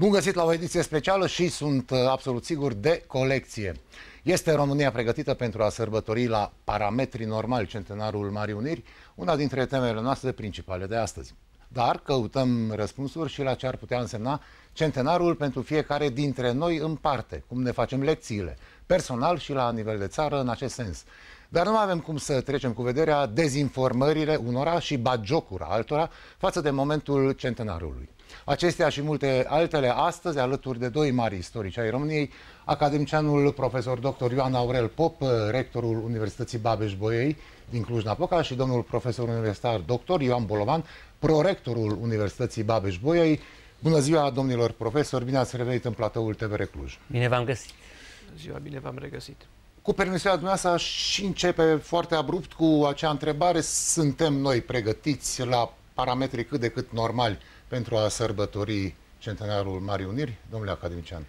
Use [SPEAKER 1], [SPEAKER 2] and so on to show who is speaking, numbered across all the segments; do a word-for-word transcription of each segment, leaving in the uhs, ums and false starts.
[SPEAKER 1] Bun găsit la o ediție specială și sunt absolut sigur de colecție. Este România pregătită pentru a sărbători la parametri normali centenarul Marii Uniri, una dintre temele noastre principale de astăzi. Dar căutăm răspunsuri și la ce ar putea însemna centenarul pentru fiecare dintre noi în parte, cum ne facem lecțiile, personal și la nivel de țară în acest sens. Dar nu avem cum să trecem cu vederea dezinformările unora și bagiocura altora față de momentul centenarului. Acestea și multe altele astăzi, alături de doi mari istorici ai României, academicianul profesor doctor Ioan Aurel Pop, rectorul Universității Babeș-Bolyai din Cluj-Napoca, și domnul profesor universitar doctor Ioan Bolovan, prorectorul Universității Babeș-Bolyai. Bună ziua, domnilor profesori, bine ați revenit în platoul T V R Cluj.
[SPEAKER 2] Bine v-am găsit.
[SPEAKER 3] Bună ziua, bine v-am regăsit.
[SPEAKER 1] Cu permisiunea dumneavoastră și începe foarte abrupt cu acea întrebare: suntem noi pregătiți la parametri cât de cât normali pentru a sărbători centenarul Marii Uniri, domnule academician?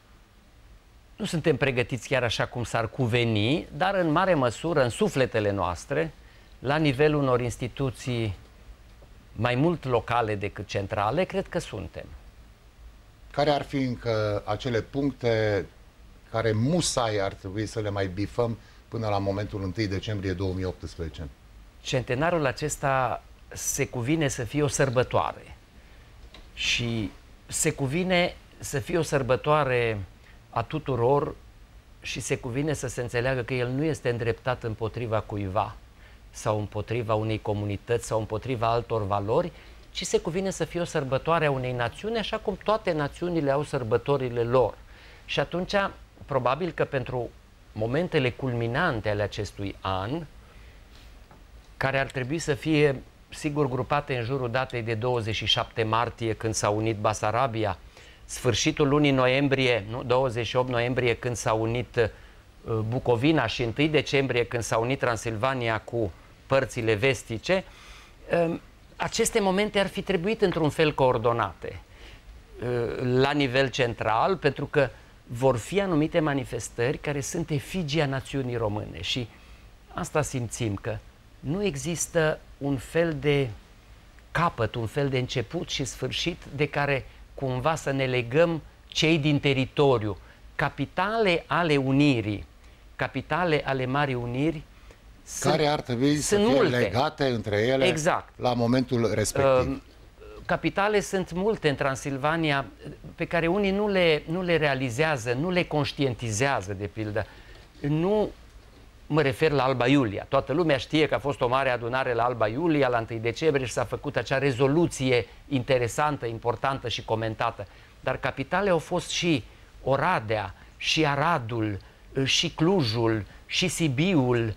[SPEAKER 2] Nu suntem pregătiți chiar așa cum s-ar cuveni, dar în mare măsură, în sufletele noastre, la nivelul unor instituții mai mult locale decât centrale, cred că suntem.
[SPEAKER 1] Care ar fi încă acele puncte care musai ar trebui să le mai bifăm până la momentul întâi decembrie două mii optsprezece?
[SPEAKER 2] Centenarul acesta se cuvine să fie o sărbătoare. Și se cuvine să fie o sărbătoare a tuturor și se cuvine să se înțeleagă că el nu este îndreptat împotriva cuiva sau împotriva unei comunități sau împotriva altor valori, ci se cuvine să fie o sărbătoare a unei națiuni, așa cum toate națiunile au sărbătorile lor. Și atunci, probabil că pentru momentele culminante ale acestui an, care ar trebui să fie, sigur, grupate în jurul datei de douăzeci și șapte martie, când s-a unit Basarabia, sfârșitul lunii noiembrie, nu? douăzeci și opt noiembrie, când s-a unit uh, Bucovina, și întâi decembrie, când s-a unit Transilvania cu părțile vestice, uh, aceste momente ar fi trebuit într-un fel coordonate uh, la nivel central, pentru că vor fi anumite manifestări care sunt efigia națiunii române și asta simțim, că nu există un fel de capăt, un fel de început și sfârșit de care cumva să ne legăm cei din teritoriu. Capitale ale Unirii, capitale ale Marii Uniri,
[SPEAKER 1] care ar trebui să fie multe. legate între ele, exact, la momentul respectiv. Uh,
[SPEAKER 2] capitale sunt multe în Transilvania pe care unii nu le, nu le realizează, nu le conștientizează, de pildă. Nu mă refer la Alba Iulia. Toată lumea știe că a fost o mare adunare la Alba Iulia la întâi decembrie și s-a făcut acea rezoluție interesantă, importantă și comentată. Dar capitale au fost și Oradea, și Aradul, și Clujul, și Sibiul,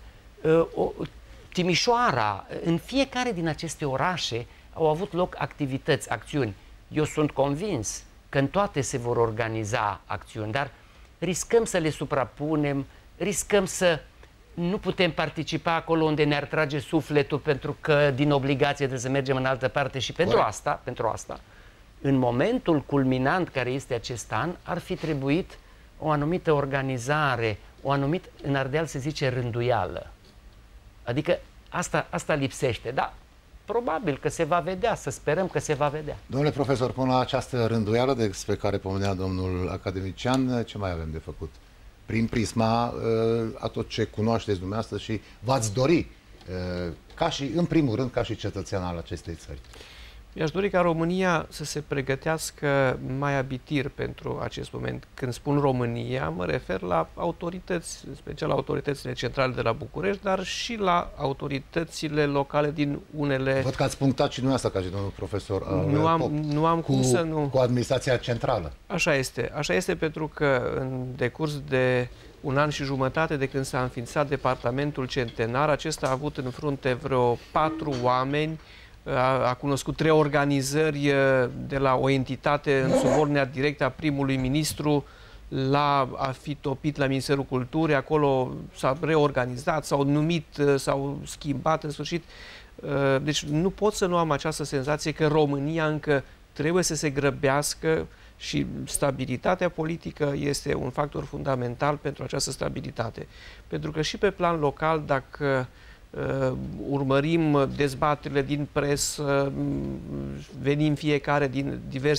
[SPEAKER 2] Timișoara. În fiecare din aceste orașe au avut loc activități, acțiuni. Eu sunt convins că în toate se vor organiza acțiuni, dar riscăm să le suprapunem, riscăm să nu putem participa acolo unde ne-ar trage sufletul, pentru că din obligație trebuie să mergem în altă parte. Și pentru asta, pentru asta, în momentul culminant care este acest an, ar fi trebuit o anumită organizare, o anumită, în Ardeal se zice, rânduială. Adică asta, asta lipsește, dar probabil că se va vedea, să sperăm că se va vedea.
[SPEAKER 1] Domnule profesor, până la această rânduială despre care pomenea domnul academician, ce mai avem de făcut? Prin prisma a tot ce cunoașteți dumneavoastră și v-ați dori, ca și, în primul rând, ca și cetățean al acestei țări.
[SPEAKER 3] Mi-aș dori ca România să se pregătească mai abitir pentru acest moment. Când spun România, mă refer la autorități, în special autoritățile centrale de la București, dar și la autoritățile locale din unele...
[SPEAKER 1] Văd că ați punctat și dumneavoastră, ca și domnul profesor.
[SPEAKER 3] Nu am, nu am
[SPEAKER 1] cu,
[SPEAKER 3] cum să nu...
[SPEAKER 1] Cu administrația centrală.
[SPEAKER 3] Așa este. Așa este, pentru că în decurs de un an și jumătate de când s-a înființat departamentul centenar, acesta a avut în frunte vreo patru oameni, a, a cunoscut trei organizări de la o entitate în subordinea directă a primului ministru la a fi topit la Ministerul Culturii. Acolo s-a reorganizat, s-au numit, s-au schimbat în sfârșit. Deci nu pot să nu am această senzație că România încă trebuie să se grăbească și stabilitatea politică este un factor fundamental pentru această stabilitate. Pentru că și pe plan local, dacă uh, urmărim dezbaterile din presă, venim fiecare din diverse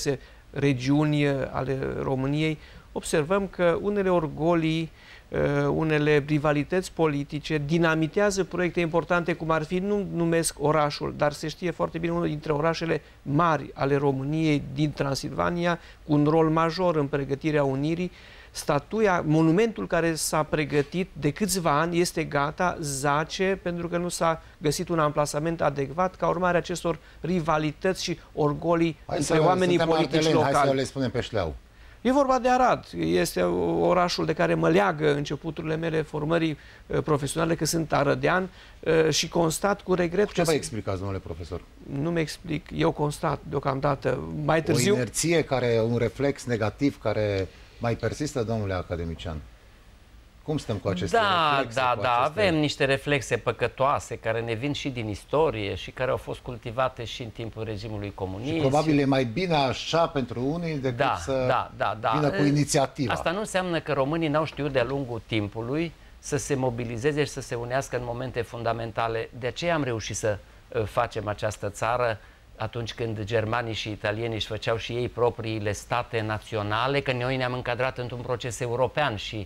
[SPEAKER 3] regiuni ale României, observăm că unele orgolii, unele rivalități politice dinamitează proiecte importante, cum ar fi, nu numesc orașul, dar se știe foarte bine, unul dintre orașele mari ale României din Transilvania, cu un rol major în pregătirea unirii. Statuia, monumentul care s-a pregătit de câțiva ani este gata, zace, pentru că nu s-a găsit un amplasament adecvat ca urmare a acestor rivalități și orgolii
[SPEAKER 1] hai
[SPEAKER 3] între
[SPEAKER 1] să,
[SPEAKER 3] oamenii politici
[SPEAKER 1] arteleni,
[SPEAKER 3] locali.
[SPEAKER 1] Hai să le spunem pe șleau.
[SPEAKER 3] E vorba de Arad. Este orașul de care mă leagă începuturile mele formării profesionale, că sunt arădean și constat cu regret...
[SPEAKER 1] Cu ce vă explicați, domnule profesor?
[SPEAKER 3] Nu-mi explic. Eu constat deocamdată. Mai târziu...
[SPEAKER 1] O inerție, care, un reflex negativ care mai persistă, domnule academician? Cum stăm cu aceste
[SPEAKER 2] da,
[SPEAKER 1] reflexe?
[SPEAKER 2] Da,
[SPEAKER 1] cu
[SPEAKER 2] da,
[SPEAKER 1] aceste...
[SPEAKER 2] avem niște reflexe păcătoase care ne vin și din istorie și care au fost cultivate și în timpul regimului comunist.
[SPEAKER 1] Și probabil e mai bine așa pentru unii decât
[SPEAKER 2] da,
[SPEAKER 1] să
[SPEAKER 2] da, da, da.
[SPEAKER 1] vină cu inițiativa.
[SPEAKER 2] Asta nu înseamnă că românii n-au știut de-a lungul timpului să se mobilizeze și să se unească în momente fundamentale. De aceea am reușit să facem această țară atunci când germanii și italienii își făceau și ei propriile state naționale, că noi ne-am încadrat într-un proces european și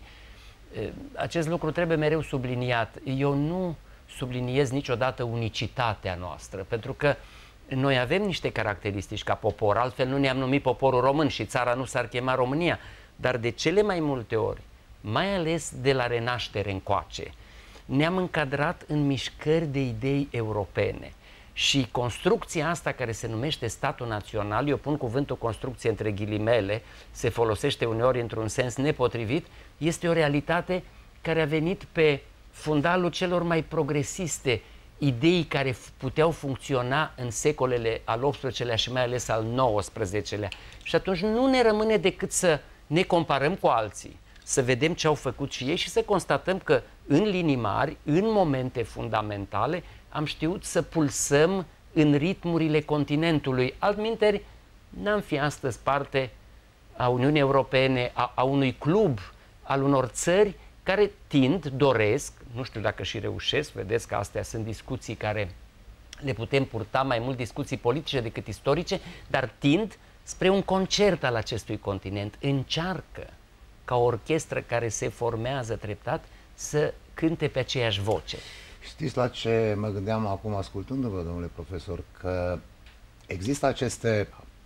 [SPEAKER 2] acest lucru trebuie mereu subliniat. Eu nu subliniez niciodată unicitatea noastră, pentru că noi avem niște caracteristici ca popor, altfel nu ne-am numit poporul român și țara nu s-ar chema România, dar de cele mai multe ori, mai ales de la Renaștere încoace, ne-am încadrat în mișcări de idei europene. Și construcția asta care se numește statul național, eu pun cuvântul construcție între ghilimele, se folosește uneori într-un sens nepotrivit, este o realitate care a venit pe fundalul celor mai progresiste idei care puteau funcționa în secolele al optsprezecelea și mai ales al nouăsprezecelea. Și atunci nu ne rămâne decât să ne comparăm cu alții, să vedem ce au făcut și ei și să constatăm că în linii mari, în momente fundamentale, am știut să pulsăm în ritmurile continentului. Altminteri, n-am fi astăzi parte a Uniunii Europene, a, a unui club, al unor țări care tind, doresc, nu știu dacă și reușesc, vedeți că astea sunt discuții care le putem purta, mai mult discuții politice decât istorice, dar tind spre un concert al acestui continent. Încearcă, ca o orchestră care se formează treptat, să cânte pe aceeași voce.
[SPEAKER 1] Știți la ce mă gândeam acum ascultându-vă, domnule profesor, că există aceste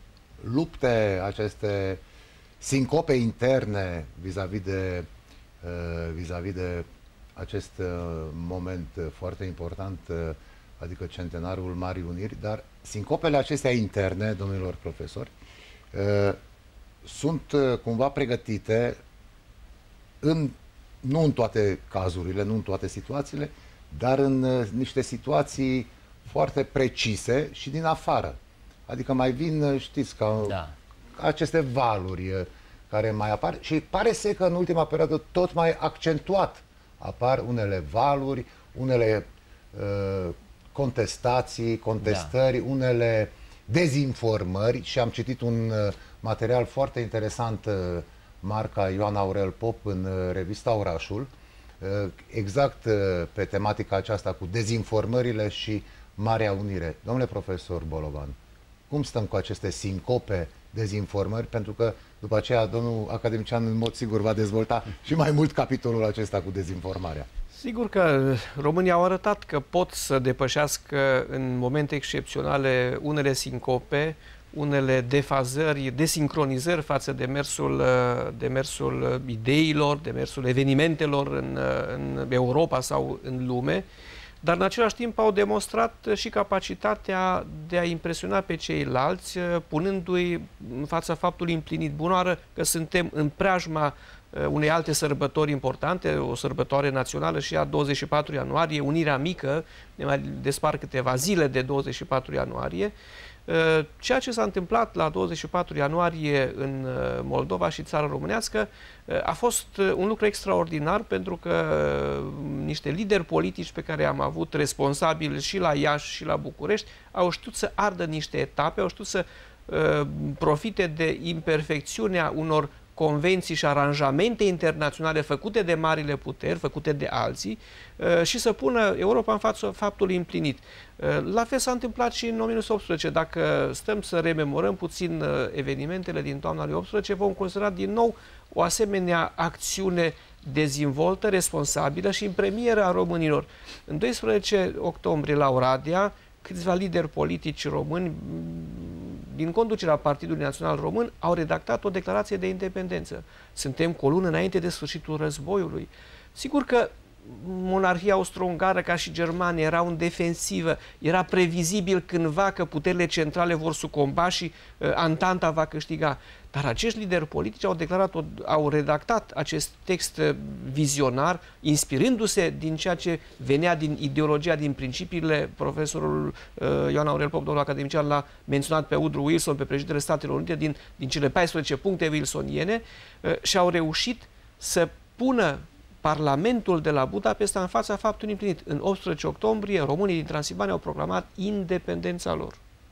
[SPEAKER 1] lupte, aceste sincope interne vis-a-vis de, uh, vis-a-vis de acest uh, moment foarte important, uh, adică centenarul Marii Uniri, dar sincopele acestea interne, domnilor profesori, uh, sunt uh, cumva pregătite în, nu în toate cazurile, nu în toate situațiile, dar în uh, niște situații foarte precise și din afară. Adică mai vin, uh, știți, ca, da. ca aceste valuri uh, care mai apar și pare să că în ultima perioadă tot mai accentuat apar unele valuri, unele uh, contestații, contestări, da. unele dezinformări și am citit un uh, material foarte interesant, uh, marca Ioan Aurel Pop în uh, revista Orașul, exact pe tematica aceasta cu dezinformările și Marea Unire. Domnule profesor Bolovan, cum stăm cu aceste sincope dezinformări? Pentru că după aceea domnul academician în mod sigur va dezvolta și mai mult capitolul acesta cu dezinformarea.
[SPEAKER 3] Sigur că România au arătat că pot să depășească în momente excepționale unele sincope, unele defazări, desincronizări față de mersul, de mersul ideilor, de mersul evenimentelor în, în Europa sau în lume, dar în același timp au demonstrat și capacitatea de a impresiona pe ceilalți, punându-i în fața faptului împlinit bunoară că suntem în preajma unei alte sărbători importante, o sărbătoare națională și a douăzeci și patru ianuarie, Unirea Mică, ne mai despar câteva zile de douăzeci și patru ianuarie. Ceea ce s-a întâmplat la douăzeci și patru ianuarie în Moldova și țara românească a fost un lucru extraordinar, pentru că niște lideri politici pe care am avut responsabili și la Iași și la București au știut să ardă niște etape, au știut să profite de imperfecțiunea unor convenții și aranjamente internaționale făcute de marile puteri, făcute de alții, și să pună Europa în fața faptului împlinit. La fel s-a întâmplat și în o mie nouă sute optsprezece. Dacă stăm să rememorăm puțin evenimentele din toamna lui optsprezece, vom considera din nou o asemenea acțiune dezvoltă, responsabilă și în premieră a românilor. În doisprezece octombrie, la Oradea, câțiva lideri politici români din conducerea Partidului Național Român au redactat o declarație de independență. Suntem cu o lună înainte de sfârșitul războiului. Sigur că monarhia austro-ungară, ca și Germania, era în defensivă. Era previzibil cândva că puterile centrale vor sucomba și uh, Antanta va câștiga. Dar acești lideri politici au declarat, au redactat acest text vizionar, inspirându-se din ceea ce venea din ideologia, din principiile. Profesorul uh, Ioan Aurel Pop, domnul academician, l-a menționat pe Woodrow Wilson, pe președintele Statelor Unite, din, din cele paisprezece puncte wilsoniene, uh, și au reușit să pună Parlamentul de la Budapesta în fața faptului împlinit. În optsprezece octombrie, românii din Transilvania au proclamat independența lor.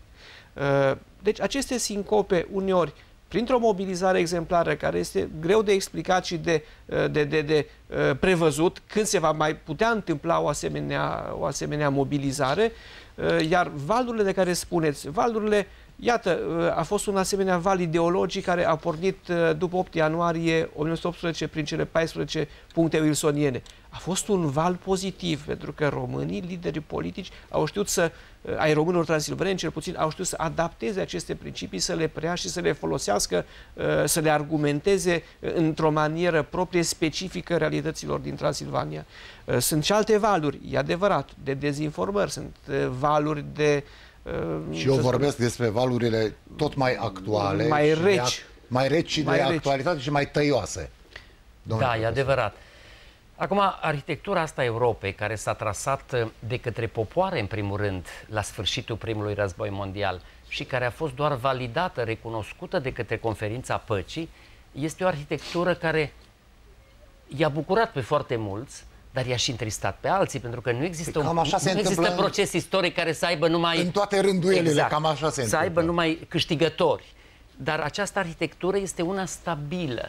[SPEAKER 3] Deci aceste sincope, uneori, printr-o mobilizare exemplară, care este greu de explicat și de, de, de, de prevăzut când se va mai putea întâmpla o asemenea, o asemenea mobilizare, iar valurile de care spuneți, valurile, iată, a fost un asemenea val ideologic care a pornit după opt ianuarie o mie nouă sute optsprezece prin cele paisprezece puncte wilsoniene. A fost un val pozitiv, pentru că românii, liderii politici, au știut să, ai românilor transilvaneni cel puțin, au știut să adapteze aceste principii, să le preia și să le folosească, să le argumenteze într-o manieră proprie, specifică realităților din Transilvania. Sunt și alte valuri, e adevărat, de dezinformări, sunt valuri de...
[SPEAKER 1] Și eu vorbesc despre valurile tot mai actuale,
[SPEAKER 3] mai reci,
[SPEAKER 1] mai reci și de actualitate și mai tăioase.
[SPEAKER 2] Da, e adevărat. Acum, arhitectura asta a Europei, care s-a trasat de către popoare, în primul rând, la sfârșitul primului război mondial și care a fost doar validată, recunoscută de către Conferința Păcii, este o arhitectură care i-a bucurat pe foarte mulți, dar i-a și întristat pe alții, pentru că nu există, un, nu există proces istoric care să aibă numai...
[SPEAKER 1] În toate rânduielile, exact, cam așa se
[SPEAKER 2] să aibă numai câștigători. Dar această arhitectură este una stabilă.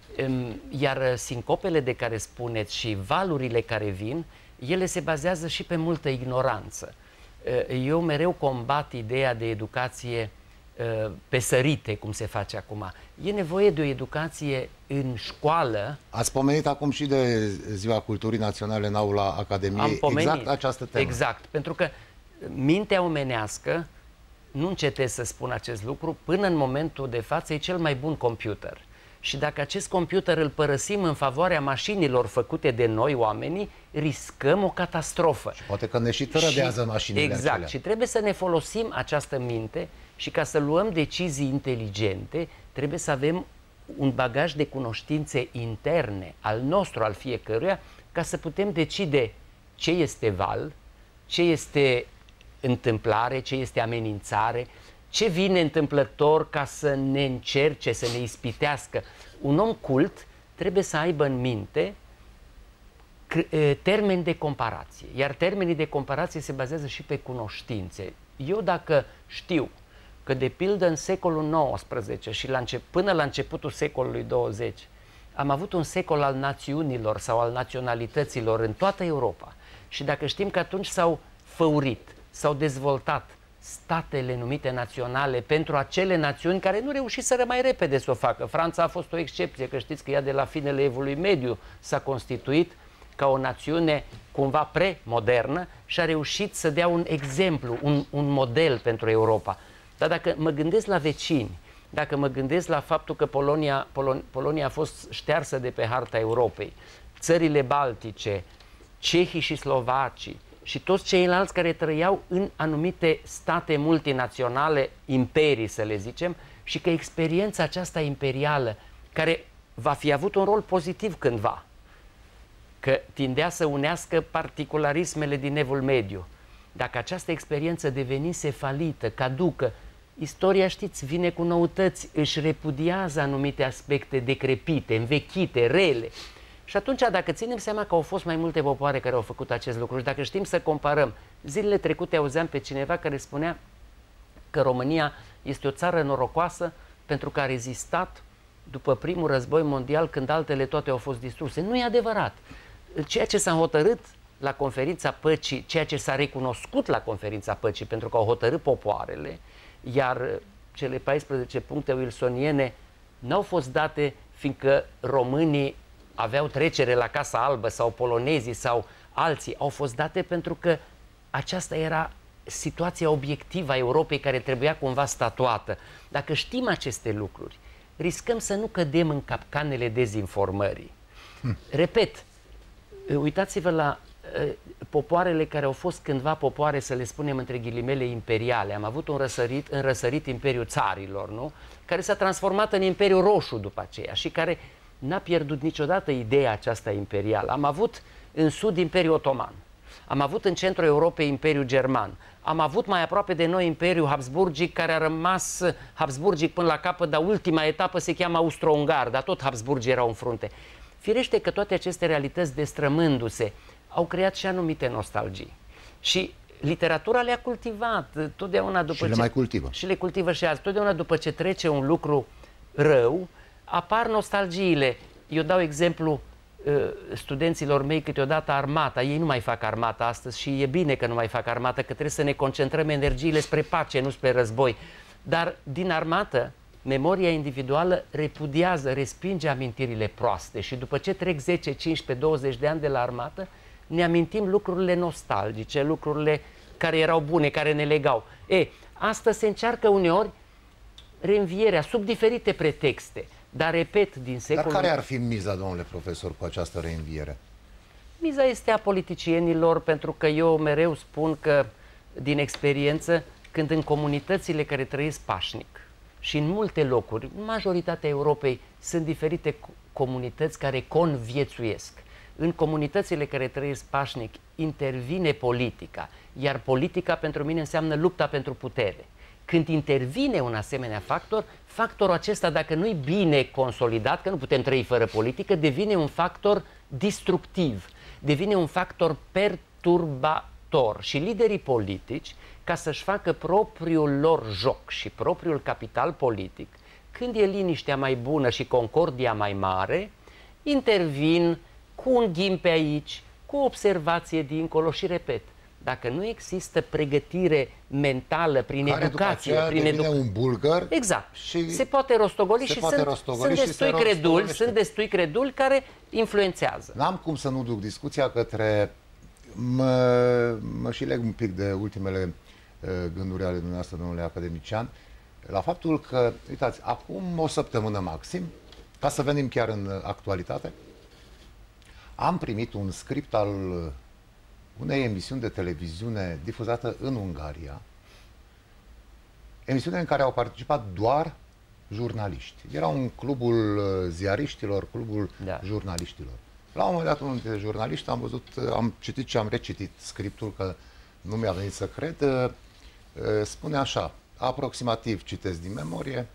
[SPEAKER 2] Iar sincopele de care spuneți și valurile care vin, ele se bazează și pe multă ignoranță. Eu mereu combat ideea de educație pe sărite, cum se face acum. E nevoie de o educație în școală.
[SPEAKER 1] Ați pomenit acum și de Ziua Culturii Naționale în aula Academiei. Exact această temă.
[SPEAKER 2] Exact, pentru că mintea omenească, nu încetez să spun acest lucru, până în momentul de față e cel mai bun computer. Și dacă acest computer îl părăsim în favoarea mașinilor făcute de noi, oamenii, riscăm o catastrofă. Și
[SPEAKER 1] poate că ne și tărădează și, mașinile
[SPEAKER 2] Exact.
[SPEAKER 1] acelea.
[SPEAKER 2] Și trebuie să ne folosim această minte și ca să luăm decizii inteligente, trebuie să avem un bagaj de cunoștințe interne, al nostru, al fiecăruia, ca să putem decide ce este val, ce este întâmplare, ce este amenințare, ce vine întâmplător ca să ne încerce, să ne ispitească. Un om cult trebuie să aibă în minte termeni de comparație, iar termenii de comparație se bazează și pe cunoștințe. Eu dacă știu că, de pildă, în secolul nouăsprezece și la încep, până la începutul secolului douăzeci am avut un secol al națiunilor sau al naționalităților în toată Europa, și dacă știm că atunci s-au făurit, s-au dezvoltat statele numite naționale pentru acele națiuni care nu reușiseră mai repede să o facă. Franța a fost o excepție, că știți că ea de la finele Evului Mediu s-a constituit ca o națiune cumva pre-modernă și a reușit să dea un exemplu, un, un model pentru Europa. Dar dacă mă gândesc la vecini, dacă mă gândesc la faptul că Polonia, Polon, Polonia a fost ștearsă de pe harta Europei, țările baltice, cehii și slovacii și toți ceilalți care trăiau în anumite state multinaționale, imperii să le zicem, și că experiența aceasta imperială, care va fi avut un rol pozitiv cândva, că tindea să unească particularismele din Evul Mediu, dacă această experiență devenise falită, caducă, istoria, știți, vine cu noutăți, își repudiază anumite aspecte decrepite, învechite, rele. Și atunci, dacă ținem seama că au fost mai multe popoare care au făcut acest lucru și dacă știm să comparăm, zilele trecute auzeam pe cineva care spunea că România este o țară norocoasă pentru că a rezistat după primul război mondial, când altele toate au fost distruse. Nu e adevărat. Ceea ce s-a hotărât la conferința păcii, ceea ce s-a recunoscut la conferința păcii, pentru că au hotărât popoarele, iar cele paisprezece puncte wilsoniene n-au fost date fiindcă românii aveau trecere la Casa Albă sau polonezii sau alții, au fost date pentru că aceasta era situația obiectivă a Europei care trebuia cumva statuată. Dacă știm aceste lucruri, riscăm să nu cădem în capcanele dezinformării. Hm. Repet, uitați-vă la uh, popoarele care au fost cândva popoare, să le spunem între ghilimele, imperiale. Am avut un răsărit, în răsărit Imperiul Țarilor, nu? Care s-a transformat în Imperiul Roșu după aceea și care n-a pierdut niciodată ideea aceasta imperială. Am avut în sud Imperiul Otoman, am avut în centrul Europei Imperiul German, am avut mai aproape de noi Imperiul Habsburgic, care a rămas Habsburgic până la capăt, dar ultima etapă se cheamă Austro-Ungar, dar tot Habsburgii erau în frunte. Firește că toate aceste realități, destrămându-se, au creat și anumite nostalgii. Și literatura le-a cultivat totdeauna după
[SPEAKER 1] și le
[SPEAKER 2] ce...
[SPEAKER 1] mai cultivă.
[SPEAKER 2] Și le cultivă și azi. Totdeauna după ce trece un lucru rău, apar nostalgiile. Eu dau exemplu studenților mei câteodată armata. Ei nu mai fac armata astăzi și e bine că nu mai fac armata, că trebuie să ne concentrăm energiile spre pace, nu spre război. Dar din armată, memoria individuală repudiază, respinge amintirile proaste și după ce trec zece, cincisprezece, douăzeci de ani de la armată, ne amintim lucrurile nostalgice, lucrurile care erau bune, care ne legau. E, asta se încearcă uneori reînvierea, sub diferite pretexte. Dar, repet, din secolul...
[SPEAKER 1] Dar care ar fi miza, domnule profesor, cu această reînviere?
[SPEAKER 2] Miza este a politicienilor, pentru că eu mereu spun că, din experiență, când în comunitățile care trăiesc pașnic și în multe locuri, majoritatea Europei, sunt diferite comunități care conviețuiesc. În comunitățile care trăiesc pașnic intervine politica, iar politica pentru mine înseamnă lupta pentru putere. Când intervine un asemenea factor, factorul acesta, dacă nu-i bine consolidat, că nu putem trăi fără politică, devine un factor destructiv, devine un factor perturbator. Și liderii politici, ca să-și facă propriul lor joc și propriul capital politic, când e liniștea mai bună și concordia mai mare, intervin cu un ghim pe aici, cu observație dincolo și, repet, dacă nu există pregătire mentală prin
[SPEAKER 1] care
[SPEAKER 2] educație, prin
[SPEAKER 1] edu... un bulgăr,
[SPEAKER 2] exact,
[SPEAKER 1] și
[SPEAKER 2] se poate rostogoli
[SPEAKER 1] se
[SPEAKER 2] și
[SPEAKER 1] poate
[SPEAKER 2] sunt,
[SPEAKER 1] rostogoli
[SPEAKER 2] sunt,
[SPEAKER 1] și
[SPEAKER 2] destui
[SPEAKER 1] se
[SPEAKER 2] creduli, sunt destui creduli care influențează.
[SPEAKER 1] N-am cum să nu duc discuția către... Mă, mă și leg un pic de ultimele uh, gânduri ale dumneavoastră, domnule academician, la faptul că, uitați, acum o săptămână maxim, ca să venim chiar în actualitate, am primit un script al unei emisiuni de televiziune difuzată în Ungaria, emisiune în care au participat doar jurnaliști. Era un clubul ziariștilor, clubul da. jurnaliștilor. La un moment dat, unul dintre jurnaliști, am văzut, am citit și am recitit scriptul, că nu mi-a venit să cred, spune așa, aproximativ, citesc din memorie,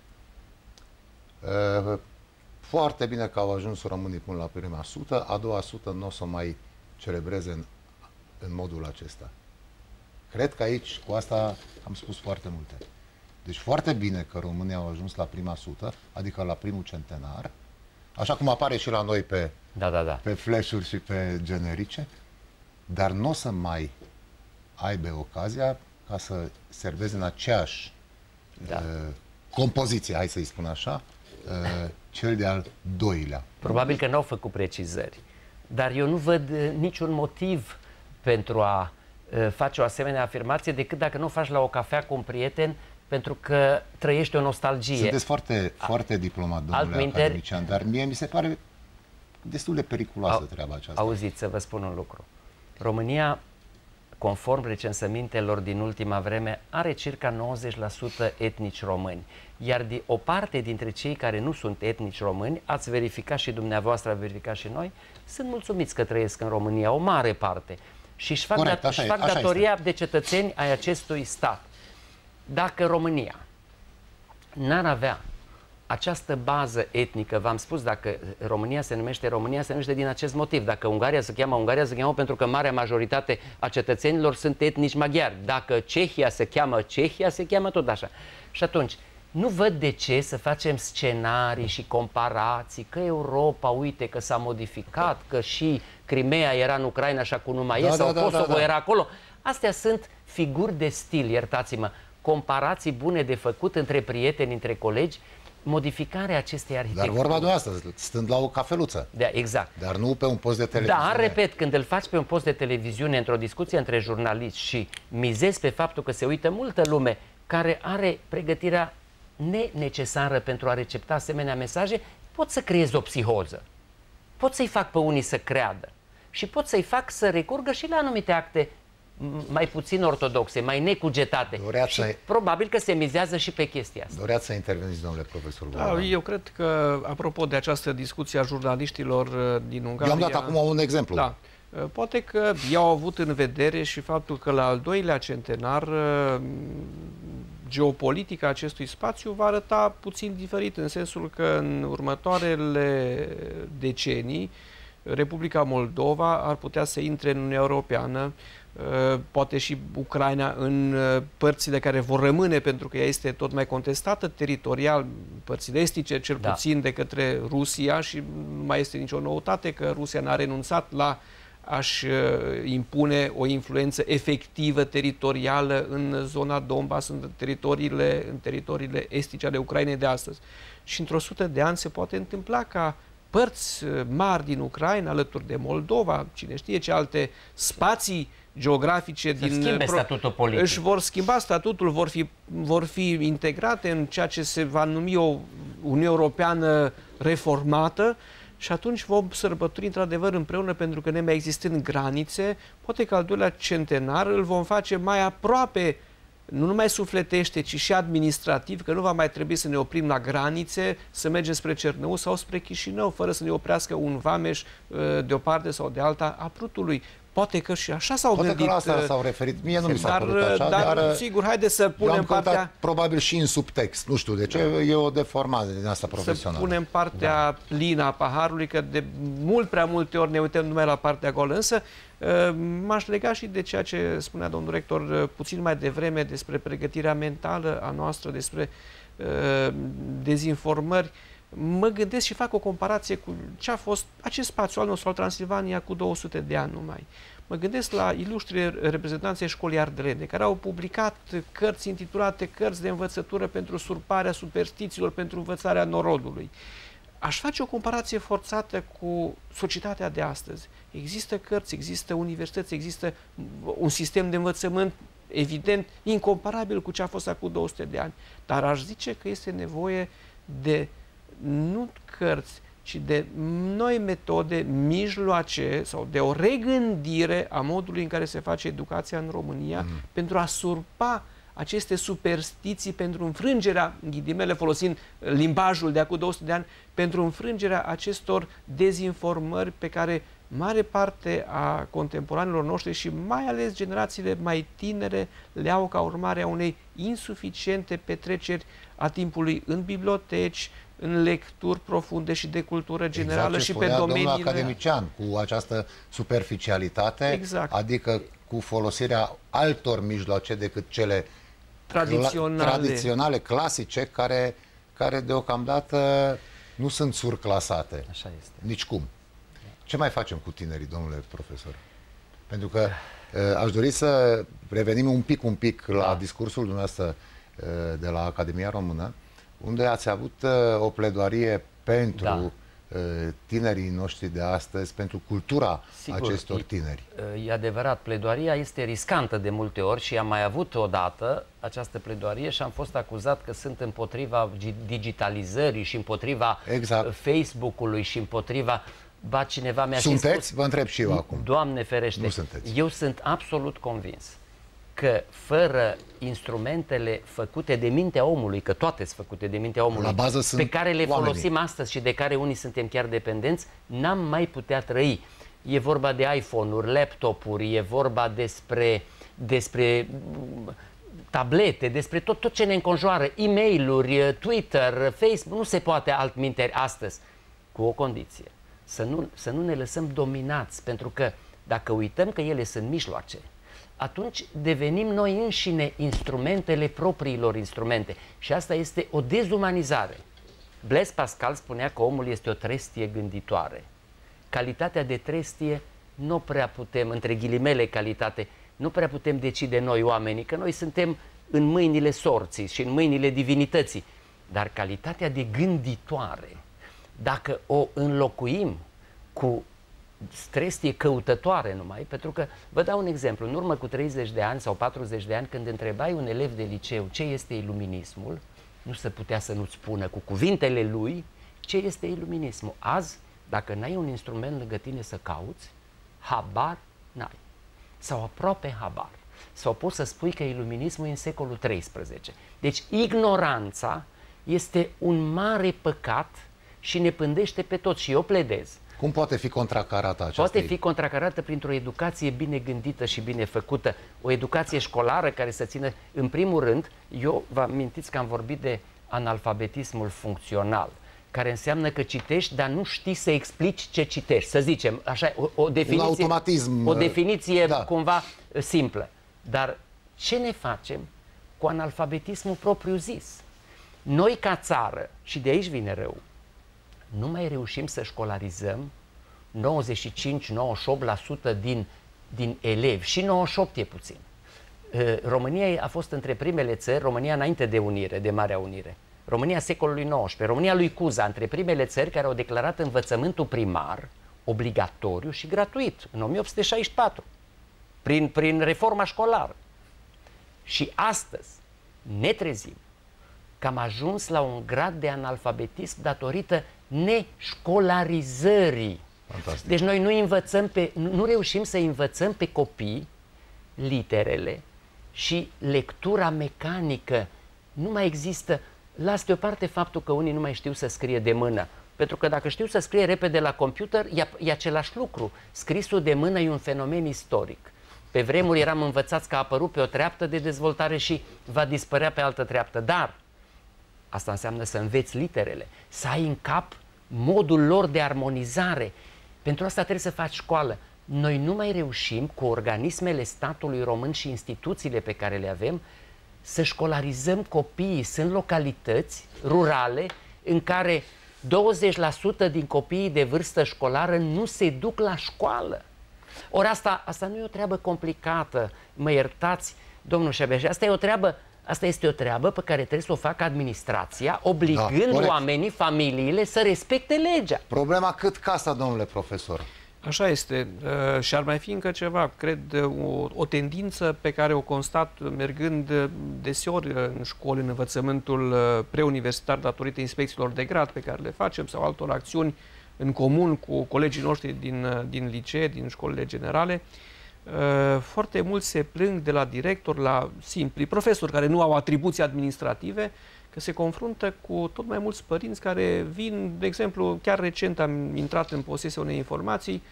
[SPEAKER 1] foarte bine că au ajuns românii până la prima sută, a doua sută nu o să mai celebreze în, în modul acesta. Cred că aici, cu asta, am spus foarte multe. Deci foarte bine că românii au ajuns la prima sută, adică la primul centenar, așa cum apare și la noi pe,
[SPEAKER 2] da, da, da.
[SPEAKER 1] pe flash-uri și pe generice, dar nu o să mai aibă ocazia ca să serveze în aceeași da. uh, compoziție, hai să-i spun așa, uh, cel de-al doilea.
[SPEAKER 2] Probabil că n-au făcut precizări, dar eu nu văd uh, niciun motiv pentru a uh, face o asemenea afirmație decât dacă nu o faci la o cafea cu un prieten pentru că trăiești o nostalgie.
[SPEAKER 1] Sunteți foarte, foarte diplomat, domnule academician, dar mie mi se pare destul de periculoasă Au, treaba aceasta.
[SPEAKER 2] Auziți, să vă spun un lucru. România, conform recensămintelor din ultima vreme, are circa nouăzeci la sută etnici români. Iar de o parte dintre cei care nu sunt etnici români, ați verificat și dumneavoastră, ați verificat și noi, sunt mulțumiți că trăiesc în România, o mare parte. Și își fac,
[SPEAKER 1] Corect,
[SPEAKER 2] dat, își fac
[SPEAKER 1] e,
[SPEAKER 2] datoria
[SPEAKER 1] este.
[SPEAKER 2] de cetățeni ai acestui stat. Dacă România n-ar avea această bază etnică, v-am spus, dacă România se numește România, se numește din acest motiv. Dacă Ungaria se cheamă Ungaria, se cheamă pentru că marea majoritate a cetățenilor sunt etnici maghiari. Dacă Cehia se cheamă Cehia, se cheamă tot așa. Și atunci, nu văd de ce să facem scenarii și comparații, că Europa, uite, că s-a modificat, că și Crimea era în Ucraina și acum nu mai
[SPEAKER 1] da,
[SPEAKER 2] e, sau
[SPEAKER 1] da,
[SPEAKER 2] Kosovo
[SPEAKER 1] da, da.
[SPEAKER 2] era acolo. Astea sunt figuri de stil, iertați-mă, comparații bune de făcut între prieteni, între colegi, modificarea acestei arhitecturi.
[SPEAKER 1] Dar vorba dumneavoastră, stând la o cafeluță.
[SPEAKER 2] Da, exact.
[SPEAKER 1] Dar nu pe un post de televiziune.
[SPEAKER 2] Dar, repet, când îl faci pe un post de televiziune, într-o discuție între jurnaliști și mizezi pe faptul că se uită multă lume care are pregătirea nenecesară pentru a recepta asemenea mesaje, pot să creez o psihoză. Pot să-i fac pe unii să creadă. Și pot să-i fac să recurgă și la anumite acte mai puțin ortodoxe, mai necugetate.
[SPEAKER 1] Doreați
[SPEAKER 2] și
[SPEAKER 1] să...
[SPEAKER 2] probabil că se mizează și pe chestia asta.
[SPEAKER 1] Doreați să interveniți, domnule profesor?
[SPEAKER 3] Da, eu cred că, apropo de această discuție a jurnaliștilor din Ungaria...
[SPEAKER 1] Eu am dat acum un exemplu.
[SPEAKER 3] Da. Poate că i-au avut în vedere și faptul că la al doilea centenar geopolitica acestui spațiu va arăta puțin diferit, în sensul că în următoarele decenii Republica Moldova ar putea să intre în Uniunea Europeană, poate și Ucraina în părțile care vor rămâne, pentru că ea este tot mai contestată teritorial, părțile estice, cel
[SPEAKER 2] da.
[SPEAKER 3] puțin de către Rusia, și nu mai este nicio noutate că Rusia n-a renunțat la a-și impune o influență efectivă teritorială în zona Donbass, în teritoriile, în teritoriile estice ale Ucrainei de astăzi. Și într-o sută de ani se poate întâmpla ca părți mari din Ucraina, alături de Moldova, cine știe ce alte spații geografice
[SPEAKER 2] să
[SPEAKER 3] din
[SPEAKER 2] schimbe statutul politic.
[SPEAKER 3] Își vor schimba statutul, vor fi, vor fi integrate în ceea ce se va numi o Uniune Europeană reformată. Și atunci vom sărbători într-adevăr împreună, pentru că nemai existând granițe, poate că al doilea centenar îl vom face mai aproape, nu numai sufletește, ci și administrativ, că nu va mai trebui să ne oprim la granițe, să mergem spre Cernăuți sau spre Chișinău, fără să ne oprească un vameș de o parte sau de alta a Prutului. Poate că și așa s-au
[SPEAKER 1] Poate
[SPEAKER 3] gândit.
[SPEAKER 1] Poate că la asta s-au referit. Mie nu mi s-a
[SPEAKER 3] dar,
[SPEAKER 1] părut așa,
[SPEAKER 3] dar,
[SPEAKER 1] dar...
[SPEAKER 3] sigur, haide să punem partea...
[SPEAKER 1] probabil și în subtext. Nu știu de ce, e o deformare din asta profesională.
[SPEAKER 3] Să punem partea da. plină a paharului, că de mult prea multe ori ne uităm numai la partea goală. Însă m-aș lega și de ceea ce spunea domnul rector puțin mai devreme despre pregătirea mentală a noastră, despre uh, dezinformări. Mă gândesc și fac o comparație cu ce a fost acest spațiu al nostru, al Transilvania, cu două sute de ani numai. Mă gândesc la ilustri reprezentanții școlii ardelene, care au publicat cărți intitulate Cărți de învățătură pentru surparea superstițiilor, pentru învățarea norodului. Aș face o comparație forțată cu societatea de astăzi. Există cărți, există universități, există un sistem de învățământ evident, incomparabil cu ce a fost acum două sute de ani. Dar aș zice că este nevoie de nu cărți, ci de noi metode, mijloace sau de o regândire a modului în care se face educația în România, mm. pentru a surpa aceste superstiții, pentru înfrângerea, în ghilimele folosind limbajul de acum două sute de ani, pentru înfrângerea acestor dezinformări pe care mare parte a contemporanilor noștri și mai ales generațiile mai tinere le au ca urmare a unei insuficiente petreceri a timpului în biblioteci, în lecturi profunde și de cultură generală,
[SPEAKER 1] exact
[SPEAKER 3] și pe domeniile...
[SPEAKER 1] domnul academician, cu această superficialitate,
[SPEAKER 3] exact.
[SPEAKER 1] adică cu folosirea altor mijloace decât cele
[SPEAKER 3] tradiționale,
[SPEAKER 1] tradiționale clasice, care, care deocamdată nu sunt surclasate.
[SPEAKER 2] Așa este.
[SPEAKER 1] Nici cum. Ce mai facem cu tinerii, domnule profesor? Pentru că uh, aș dori să revenim un pic, un pic la da. discursul dumneavoastră uh, de la Academia Română, unde ați avut uh, o pledoarie pentru da. uh, tinerii noștri de astăzi, pentru cultura Sigur, acestor tineri.
[SPEAKER 2] E, e adevărat, pledoaria este riscantă de multe ori și am mai avut odată această pledoarie și am fost acuzat că sunt împotriva digitalizării și împotriva
[SPEAKER 1] exact.
[SPEAKER 2] Facebook-ului și împotriva... Ba, cineva mi-a
[SPEAKER 1] sunteți?
[SPEAKER 2] spus,
[SPEAKER 1] vă întreb și eu acum.
[SPEAKER 2] Doamne ferește,
[SPEAKER 1] nu sunteți.
[SPEAKER 2] Eu sunt absolut convins că fără instrumentele făcute de mintea omului, că toate sunt făcute de mintea omului,
[SPEAKER 1] la bază sunt
[SPEAKER 2] pe care le
[SPEAKER 1] oamenii.
[SPEAKER 2] folosim astăzi și de care unii suntem chiar dependenți, n-am mai putea trăi. E vorba de iPhone-uri, laptopuri, e vorba despre, despre tablete, despre tot, tot ce ne înconjoară, e-mail-uri, Twitter, Facebook, nu se poate altminteri astăzi, cu o condiție. Să nu, să nu ne lăsăm dominați, pentru că dacă uităm că ele sunt mijloace, atunci devenim noi înșine instrumentele propriilor instrumente. Și asta este o dezumanizare. Blaise Pascal spunea că omul este o trestie gânditoare. Calitatea de trestie nu prea putem, între ghilimele calitate, nu prea putem decide noi oamenii, că noi suntem în mâinile sorții și în mâinile divinității. Dar calitatea de gânditoare, dacă o înlocuim cu trestie căutătoare numai, pentru că, vă dau un exemplu, în urmă cu treizeci de ani sau patruzeci de ani, când întrebai un elev de liceu ce este iluminismul, nu se putea să nu-ți spună cu cuvintele lui ce este iluminismul. Azi, dacă n-ai un instrument lângă tine să cauți, habar n-ai. Sau aproape habar. Sau poți să spui că iluminismul e în secolul treisprezece. Deci ignoranța este un mare păcat și ne pândește pe toți. Și eu pledez.
[SPEAKER 1] Cum poate fi contracarată aceasta?
[SPEAKER 2] Poate fi contracarată printr-o educație bine gândită și bine făcută. O educație școlară care să țină, în primul rând, eu vă amintiți că am vorbit de analfabetismul funcțional, care înseamnă că citești, dar nu știi să explici ce citești. Să zicem, așa, o, o definiție,
[SPEAKER 1] un automatism,
[SPEAKER 2] o definiție
[SPEAKER 1] da. cumva
[SPEAKER 2] simplă. Dar ce ne facem cu analfabetismul propriu-zis? Noi ca țară, și de aici vine rău, nu mai reușim să școlarizăm nouăzeci și cinci nouăzeci și opt la sută din, din elevi, și nouăzeci și opt e puțin. România a fost între primele țări, România înainte de unire, de Marea Unire, România secolului nouăsprezece, România lui Cuza, între primele țări care au declarat învățământul primar obligatoriu și gratuit, în o mie opt sute șaizeci și patru, prin, prin reforma școlară. Și astăzi ne trezim că am ajuns la un grad de analfabetism datorită neșcolarizării.
[SPEAKER 1] Fantastic.
[SPEAKER 2] Deci noi nu învățăm pe, nu reușim să învățăm pe copii literele și lectura mecanică. Nu mai există. Las deoparte faptul că unii nu mai știu să scrie de mână. Pentru că dacă știu să scrie repede la computer, e, e același lucru. Scrisul de mână e un fenomen istoric. Pe vremuri eram învățați că a apărut pe o treaptă de dezvoltare și va dispărea pe altă treaptă. Dar asta înseamnă să înveți literele, să ai în cap modul lor de armonizare. Pentru asta trebuie să faci școală. Noi nu mai reușim cu organismele statului român și instituțiile pe care le avem să școlarizăm copiii. Sunt localități rurale în care douăzeci la sută din copiii de vârstă școlară nu se duc la școală. Ori asta, asta nu e o treabă complicată, mă iertați, domnul Șabeș, asta e o treabă, asta este o treabă pe care trebuie să o facă administrația, obligând da, oamenii, familiile să respecte legea.
[SPEAKER 1] Problema cât casa, domnule profesor?
[SPEAKER 3] Așa este. Uh, și ar mai fi încă ceva, cred, o, o tendință pe care o constat mergând deseori în școli, în învățământul preuniversitar, datorită inspecțiilor de grad pe care le facem sau altor acțiuni în comun cu colegii noștri din, din licee, din școlile generale. Foarte mulți se plâng de la director la simpli profesori care nu au atribuții administrative, că se confruntă cu tot mai mulți părinți care vin, de exemplu, chiar recent am intrat în posesia unei informații,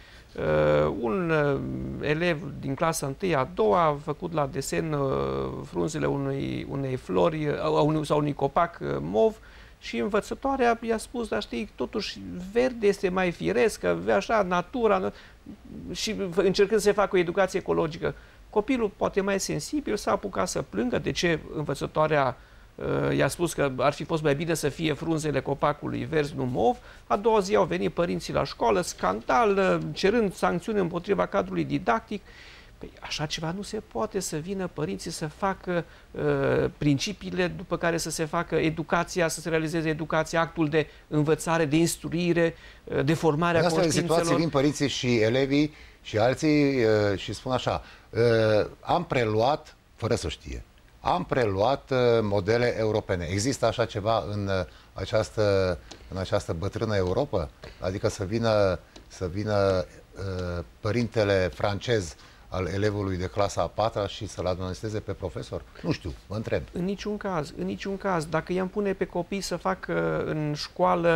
[SPEAKER 3] un elev din clasa întâi, a doua, a făcut la desen frunzele unei, unei flori sau unui copac mov, și învățătoarea i-a spus, dar știi, totuși verde este mai firesc, că așa, natura, și încercând să facă o educație ecologică. Copilul poate mai sensibil s-a apucat să plângă. De ce învățătoarea uh, i-a spus că ar fi fost mai bine să fie frunzele copacului verzi, nu mov? A doua zi au venit părinții la școală, scandal, cerând sancțiuni împotriva cadrului didactic. Păi așa ceva nu se poate, să vină părinții să facă uh, principiile după care să se facă educația, să se realizeze educația, actul de învățare, de instruire, uh, de formare a conștiințelor.
[SPEAKER 1] În astfel de situații vin părinții și elevii și alții uh, și spun așa, uh, am preluat, fără să știe, am preluat uh, modele europene. Există așa ceva în, uh, această, în această bătrână Europa? Adică să vină, să vină uh, părintele francez al elevului de clasa a patra și să-l admoesteze pe profesor? Nu știu, mă întreb.
[SPEAKER 3] În niciun caz, în niciun caz. Dacă i-am pune pe copii să facă în școală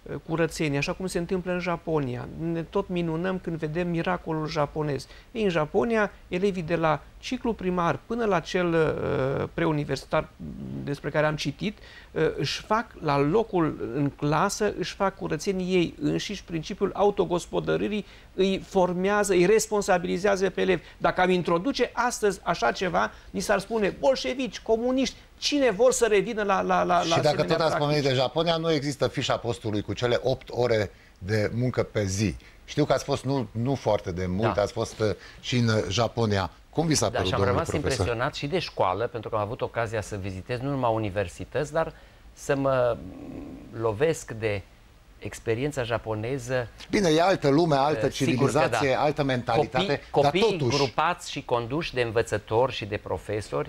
[SPEAKER 3] curățenie, așa cum se întâmplă în Japonia. Ne tot minunăm când vedem miracolul japonez. Ei, în Japonia, elevii de la ciclu primar până la cel uh, preuniversitar despre care am citit, uh, își fac la locul în clasă, își fac curățenii ei înșiși, principiul autogospodărârii îi formează, îi responsabilizează pe elevi. Dacă am introduce astăzi așa ceva, ni s-ar spune bolșevici, comuniști, cine vor să revină la la la
[SPEAKER 1] Și dacă tot ați pomenit de Japonia, nu există fișa postului cu cele opt ore de muncă pe zi. Știu că ați fost nu, nu foarte de mult, da. ați fost uh, și în Japonia. Cum vi s-a
[SPEAKER 2] da,
[SPEAKER 1] părut,
[SPEAKER 2] și am
[SPEAKER 1] domnule
[SPEAKER 2] rămas
[SPEAKER 1] profesor?
[SPEAKER 2] impresionat și de școală, pentru că am avut ocazia să vizitez nu numai universități, dar să mă lovesc de experiența japoneză.
[SPEAKER 1] Bine, e altă lume, altă civilizație,
[SPEAKER 2] da.
[SPEAKER 1] altă mentalitate,
[SPEAKER 2] Copii,
[SPEAKER 1] dar
[SPEAKER 2] copii
[SPEAKER 1] totuși...
[SPEAKER 2] grupați și conduși de învățători și de profesori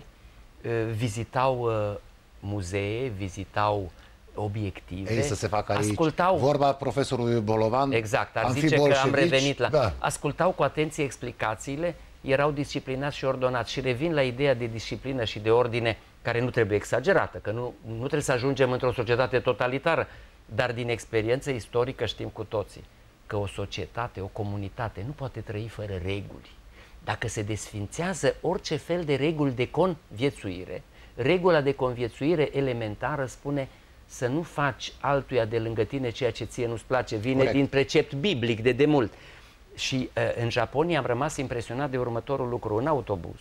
[SPEAKER 2] vizitau muzee, vizitau obiective.
[SPEAKER 1] Ei, să se facă aici.
[SPEAKER 2] Ascultau...
[SPEAKER 1] Vorba profesorului Bolovan.
[SPEAKER 2] Exact, ar
[SPEAKER 1] am
[SPEAKER 2] zice că am revenit la...
[SPEAKER 1] Da.
[SPEAKER 2] Ascultau cu atenție explicațiile, erau disciplinați și ordonați. Și revin la ideea de disciplină și de ordine, care nu trebuie exagerată, că nu, nu trebuie să ajungem într-o societate totalitară, dar din experiență istorică știm cu toții că o societate, o comunitate nu poate trăi fără reguli. Dacă se desfințează orice fel de reguli de conviețuire, regula de conviețuire elementară spune să nu faci altuia de lângă tine ceea ce ție nu-ți place. Vine Corect. din precept biblic de demult. Și uh, în Japonia am rămas impresionat de următorul lucru. În autobuz,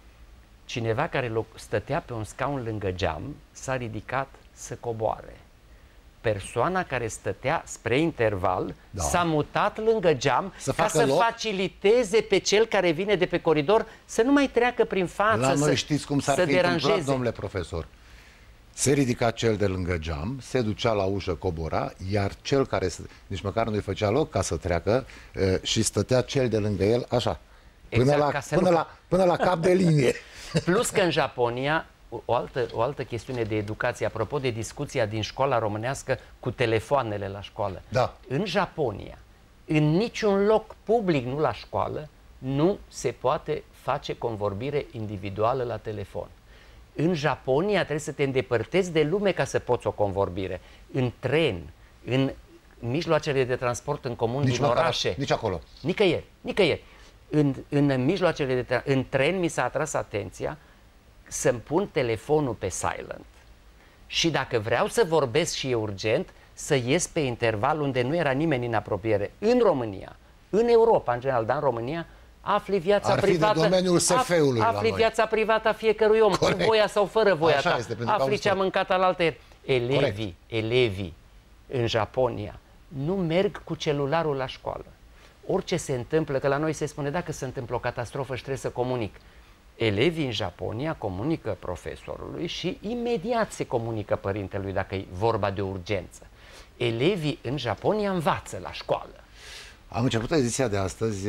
[SPEAKER 2] cineva care stătea pe un scaun lângă geam s-a ridicat să coboare. Persoana care stătea spre interval da. s-a mutat lângă geam să ca să loc. faciliteze pe cel care vine de pe coridor să nu mai treacă prin față,
[SPEAKER 1] La noi
[SPEAKER 2] să,
[SPEAKER 1] știți cum s-ar
[SPEAKER 2] să
[SPEAKER 1] fi
[SPEAKER 2] deranjeze.
[SPEAKER 1] întâmplat, domnule profesor? Se ridica cel de lângă geam, se ducea la ușă, cobora, iar cel care nici măcar nu-i făcea loc ca să treacă și stătea cel de lângă el așa, până, exact, la, până, nu... la, până la cap de linie.
[SPEAKER 2] Plus că în Japonia, o altă, o altă chestiune de educație, apropo de discuția din școala românească cu telefoanele la școală.
[SPEAKER 1] Da.
[SPEAKER 2] În Japonia, în niciun loc public, nu la școală, nu se poate face convorbire individuală la telefon. În Japonia trebuie să te îndepărtezi de lume ca să poți o convorbire. În tren, în mijloacele de transport în comun
[SPEAKER 1] nici
[SPEAKER 2] din orașe.
[SPEAKER 1] Nici acolo.
[SPEAKER 2] Nicăieri, nicăieri. În, în mijloacele de în tren mi s-a atras atenția să-mi pun telefonul pe silent și dacă vreau să vorbesc și e urgent, să ies pe interval unde nu era nimeni în apropiere. În România, în Europa în general, dar în România, afli viața
[SPEAKER 1] Ar fi
[SPEAKER 2] privată,
[SPEAKER 1] de domeniul S F-ului
[SPEAKER 2] afli, afli viața privată a fiecărui om, Corect. cu voia sau fără voia
[SPEAKER 1] Așa
[SPEAKER 2] ta.
[SPEAKER 1] este,
[SPEAKER 2] afli ce a mâncat alaltă. Elevii,
[SPEAKER 1] Corect.
[SPEAKER 2] elevii în Japonia nu merg cu celularul la școală. Orice se întâmplă, că la noi se spune dacă se întâmplă o catastrofă și trebuie să comunic. Elevii în Japonia comunică profesorului și imediat se comunică părintelui dacă e vorba de urgență. Elevii în Japonia învață la școală.
[SPEAKER 1] Am început ediția de astăzi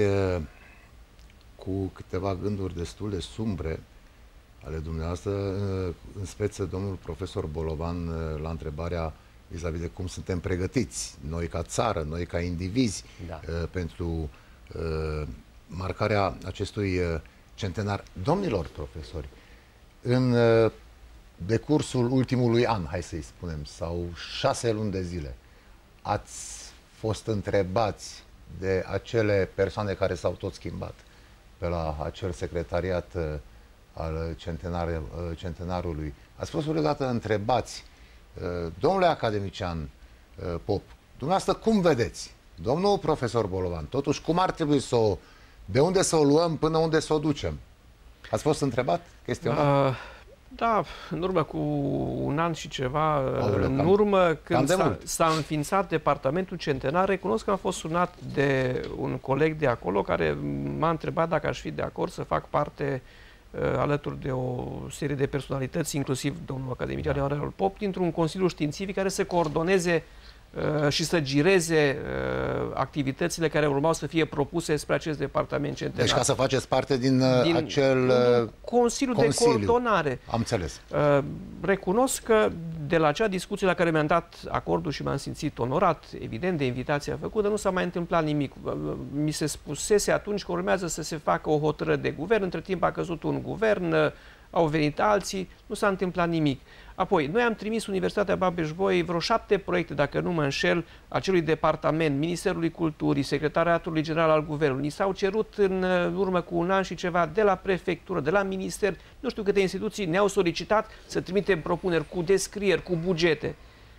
[SPEAKER 1] cu câteva gânduri destul de sumbre ale dumneavoastră, în speță domnul profesor Bolovan la întrebarea vis-a-vis de cum suntem pregătiți, noi ca țară, noi ca indivizi, da. pentru marcarea acestui centenar. Domnilor profesori, în decursul ultimului an, hai să-i spunem, sau șase luni de zile, ați fost întrebați de acele persoane care s-au tot schimbat pe la acel secretariat al centenar, centenarului. Ați fost vreodată întrebați, domnule academician Pop, dumneavoastră cum vedeți? Domnul profesor Bolovan, totuși cum ar trebui să o, de unde să o luăm până unde să o ducem? Ați fost întrebat? Chestionat? Uh,
[SPEAKER 3] da, în urmă cu un an și ceva,
[SPEAKER 1] Aoleu,
[SPEAKER 3] în
[SPEAKER 1] cam,
[SPEAKER 3] urmă când s-a înființat departamentul centenar, recunosc că am fost sunat de un coleg de acolo care m-a întrebat dacă aș fi de acord să fac parte uh, alături de o serie de personalități, inclusiv domnul academician da. Aurel Pop, dintr-un consiliu științific care să coordoneze Uh, și să gireze uh, activitățile care urmau să fie propuse spre acest departament centenar.
[SPEAKER 1] Deci ca să faceți parte din, uh, din acel uh,
[SPEAKER 3] consiliu,
[SPEAKER 1] consiliu
[SPEAKER 3] de coordonare.
[SPEAKER 1] Am înțeles.
[SPEAKER 3] Uh, recunosc că de la acea discuție la care mi-am dat acordul și m-am simțit onorat, evident, de invitația făcută, nu s-a mai întâmplat nimic. Uh, mi se spusese atunci că urmează să se facă o hotărâre de guvern, între timp a căzut un guvern, uh, au venit alții, nu s-a întâmplat nimic. Apoi, noi am trimis Universitatea Babeș-Bolyai vreo șapte proiecte, dacă nu mă înșel, acelui departament, Ministerului Culturii, Secretariatului General al Guvernului. Ni s-au cerut în urmă cu un an și ceva de la prefectură, de la minister, nu știu câte instituții ne-au solicitat să trimitem propuneri cu descrieri, cu bugete.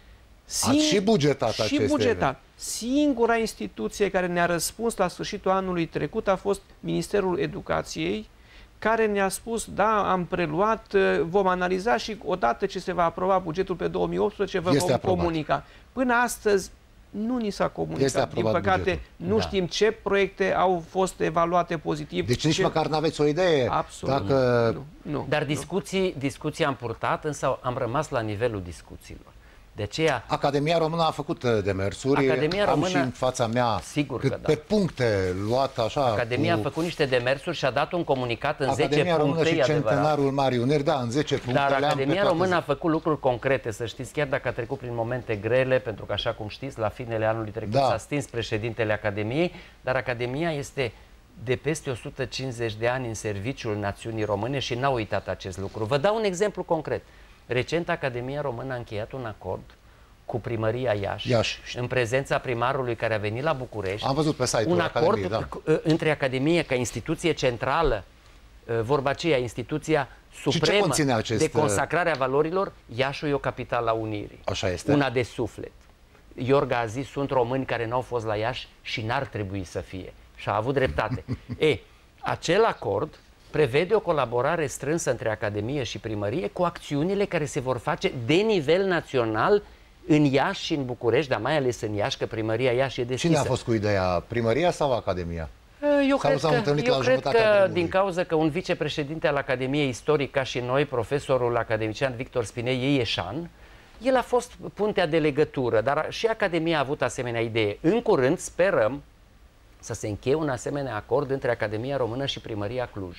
[SPEAKER 1] Sing Ați și bugetat
[SPEAKER 3] și
[SPEAKER 1] aceste
[SPEAKER 3] bugetat.
[SPEAKER 1] event.
[SPEAKER 3] Singura instituție care ne-a răspuns la sfârșitul anului trecut a fost Ministerul Educației, care ne-a spus, da, am preluat, vom analiza și odată ce se va aproba bugetul pe două mii optsprezece, vă
[SPEAKER 1] Este
[SPEAKER 3] vom
[SPEAKER 1] aprobat.
[SPEAKER 3] comunica. Până astăzi nu ni s-a comunicat. Din păcate,
[SPEAKER 1] bugetul.
[SPEAKER 3] nu
[SPEAKER 1] Da.
[SPEAKER 3] știm ce proiecte au fost evaluate pozitiv.
[SPEAKER 1] Deci nici
[SPEAKER 3] ce...
[SPEAKER 1] măcar n-aveți o idee.
[SPEAKER 3] Absolut.
[SPEAKER 1] Dacă...
[SPEAKER 3] Nu, nu,
[SPEAKER 2] Dar
[SPEAKER 3] nu.
[SPEAKER 2] discuții, discuții am purtat, însă am rămas la nivelul discuțiilor. De aceea,
[SPEAKER 1] Academia Română a făcut demersuri.
[SPEAKER 2] Academia
[SPEAKER 1] Am
[SPEAKER 2] Română,
[SPEAKER 1] și în fața mea
[SPEAKER 2] sigur
[SPEAKER 1] cât
[SPEAKER 2] că da.
[SPEAKER 1] pe puncte luat așa.
[SPEAKER 2] Academia
[SPEAKER 1] cu...
[SPEAKER 2] a făcut niște demersuri și a dat un comunicat în
[SPEAKER 1] Academia
[SPEAKER 2] zece
[SPEAKER 1] Română
[SPEAKER 2] puncte,
[SPEAKER 1] și
[SPEAKER 2] e adevărat.
[SPEAKER 1] Centenarul Marii Uniri, da, în zece puncte.
[SPEAKER 2] Dar
[SPEAKER 1] le-am
[SPEAKER 2] Academia
[SPEAKER 1] pe toate
[SPEAKER 2] Română
[SPEAKER 1] zi.
[SPEAKER 2] a făcut lucruri concrete, să știți, chiar dacă a trecut prin momente grele, pentru că, așa cum știți, la finele anului trecut
[SPEAKER 1] Da.
[SPEAKER 2] s-a stins președintele Academiei, dar Academia este de peste o sută cincizeci de ani în serviciul națiunii române și n-a uitat acest lucru. Vă dau un exemplu concret. Recent, Academia Română a încheiat un acord cu Primăria Iași,
[SPEAKER 1] Iași.
[SPEAKER 2] în prezența primarului care a venit la București.
[SPEAKER 1] Am văzut pe site-ul
[SPEAKER 2] un acord
[SPEAKER 1] Academiei, da.
[SPEAKER 2] cu- între Academie ca instituție centrală, vorba aceea, instituția
[SPEAKER 1] ce
[SPEAKER 2] supremă
[SPEAKER 1] conține acest-
[SPEAKER 2] de consacrare a valorilor. Iașiul e o capitală a unirii.
[SPEAKER 1] Așa este.
[SPEAKER 2] Una de suflet. Iorga a zis, sunt români care n-au fost la Iași și n-ar trebui să fie. Și a avut dreptate. E, acel acord prevede o colaborare strânsă între Academie și Primărie cu acțiunile care se vor face de nivel național în Iași și în București, dar mai ales în Iași, că Primăria Iași e deschisă.
[SPEAKER 1] Cine a fost cu ideea? Primăria sau Academia?
[SPEAKER 2] Eu
[SPEAKER 1] Sau
[SPEAKER 2] cred
[SPEAKER 1] s-au
[SPEAKER 2] că,
[SPEAKER 1] întâlnit
[SPEAKER 2] eu
[SPEAKER 1] la
[SPEAKER 2] cred
[SPEAKER 1] jumătatea
[SPEAKER 2] că
[SPEAKER 1] drumului?
[SPEAKER 2] din cauza că un vicepreședinte al Academiei Istoric, ca și noi, profesorul academician Victor Spinei Ieșan, el a fost puntea de legătură, dar și Academia a avut asemenea idee. În curând sperăm să se încheie un asemenea acord între Academia Română și Primăria Cluj.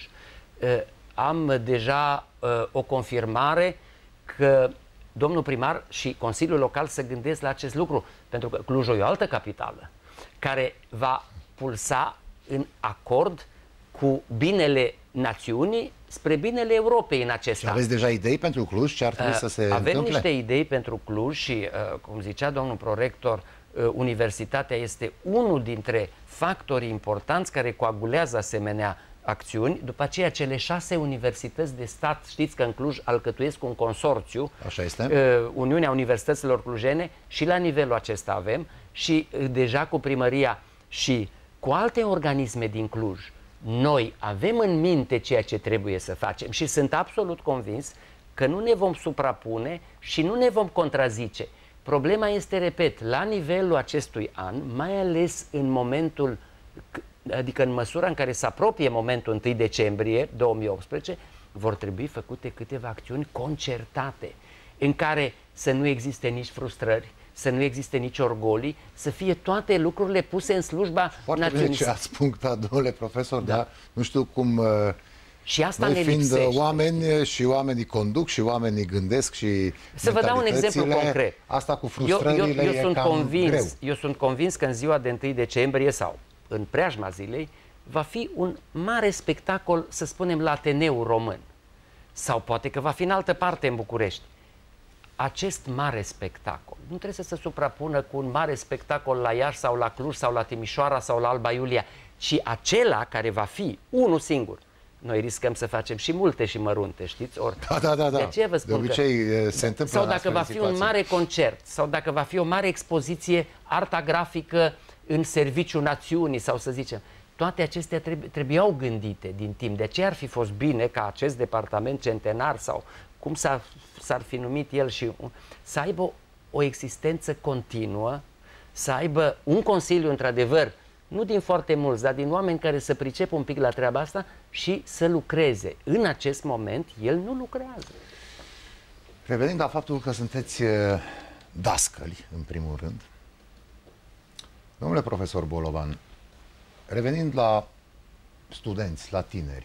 [SPEAKER 2] Am deja o confirmare că domnul primar și Consiliul Local se gândesc la acest lucru, pentru că Clujul e o altă capitală care va pulsa în acord cu binele națiunii spre binele Europei în acest
[SPEAKER 1] Și
[SPEAKER 2] an.
[SPEAKER 1] aveți deja idei pentru Cluj? Ce ar trebui să se
[SPEAKER 2] Avem
[SPEAKER 1] întâmple?
[SPEAKER 2] niște idei pentru Cluj și, cum zicea domnul prorector, universitatea este unul dintre factorii importanți care coagulează asemenea acțiuni. După aceea, cele șase universități de stat, știți că în Cluj alcătuiesc un consorțiu,
[SPEAKER 1] Așa este.
[SPEAKER 2] Uniunea Universităților Clujene, și la nivelul acesta avem, și deja cu Primăria și cu alte organisme din Cluj. Noi avem în minte ceea ce trebuie să facem și sunt absolut convins că nu ne vom suprapune și nu ne vom contrazice. Problema este, repet, la nivelul acestui an, mai ales în momentul, adică în măsura în care se apropie momentul întâi decembrie două mii optsprezece, vor trebui făcute câteva acțiuni concertate, în care să nu existe nici frustrări, să nu existe nici orgolii, să fie toate lucrurile puse în slujba
[SPEAKER 1] Foarte bine
[SPEAKER 2] națiunii.
[SPEAKER 1] ce ați punctat, domnule profesor,
[SPEAKER 2] Da.
[SPEAKER 1] dar nu știu cum...
[SPEAKER 2] Și asta
[SPEAKER 1] noi
[SPEAKER 2] ne
[SPEAKER 1] fiind
[SPEAKER 2] lipsește.
[SPEAKER 1] oameni și oamenii conduc și oamenii gândesc și
[SPEAKER 2] Să vă dau un exemplu concret.
[SPEAKER 1] Asta cu
[SPEAKER 2] Eu,
[SPEAKER 1] frustrările
[SPEAKER 2] eu, eu,
[SPEAKER 1] e
[SPEAKER 2] sunt
[SPEAKER 1] cam
[SPEAKER 2] convins,
[SPEAKER 1] greu.
[SPEAKER 2] eu sunt convins că în ziua de întâi decembrie sau în preajma zilei va fi un mare spectacol, să spunem, la Ateneul Român. Sau poate că va fi în altă parte, în București. Acest mare spectacol nu trebuie să se suprapună cu un mare spectacol la Iași sau la Cluj sau la Timișoara sau la Alba Iulia, ci acela care va fi unul singur. Noi riscăm să facem și multe și mărunte, știți? Or,
[SPEAKER 1] Da, da, da, da.
[SPEAKER 2] de aceea vă spun
[SPEAKER 1] de obicei
[SPEAKER 2] că,
[SPEAKER 1] se întâmplă
[SPEAKER 2] sau
[SPEAKER 1] în
[SPEAKER 2] dacă
[SPEAKER 1] astfel
[SPEAKER 2] va
[SPEAKER 1] de
[SPEAKER 2] fi
[SPEAKER 1] situații.
[SPEAKER 2] un mare concert, sau dacă va fi o mare expoziție, arta grafică în serviciul națiunii, sau să zicem, toate acestea trebu trebuiau gândite din timp. De aceea ar fi fost bine ca acest departament centenar, sau cum s-ar fi numit el, și să aibă o existență continuă, să aibă un consiliu, într-adevăr, nu din foarte mulți, dar din oameni care să pricep un pic la treaba asta și să lucreze. În acest moment, el nu lucrează.
[SPEAKER 1] Revenind la faptul că sunteți dascăli, în primul rând, domnule profesor Bolovan, revenind la studenți, la tineri,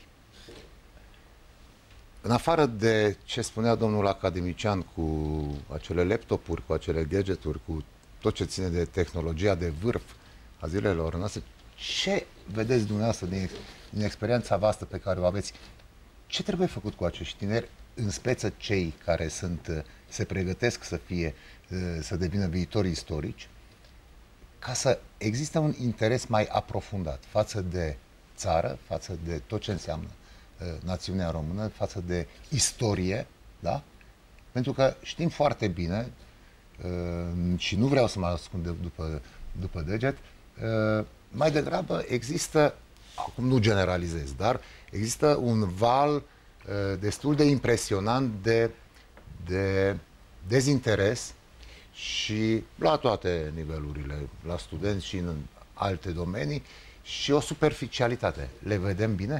[SPEAKER 1] în afară de ce spunea domnul academician cu acele laptopuri, cu acele gadgeturi, cu tot ce ține de tehnologia de vârf a zilelor noastre, ce vedeți dumneavoastră din, din experiența voastră pe care o aveți Ce trebuie făcut cu acești tineri, în speță cei care sunt, se pregătesc să fie, să devină viitori istorici, ca să existe un interes mai aprofundat față de țară, față de tot ce înseamnă uh, națiunea română, față de istorie, da? Pentru că știm foarte bine, uh, și nu vreau să mă ascund de, după, după deget, uh, mai degrabă există, acum nu generalizez, dar există un val uh, destul de impresionant de, de dezinteres și la toate nivelurile, la studenți și în alte domenii, și o superficialitate. Le vedem bine?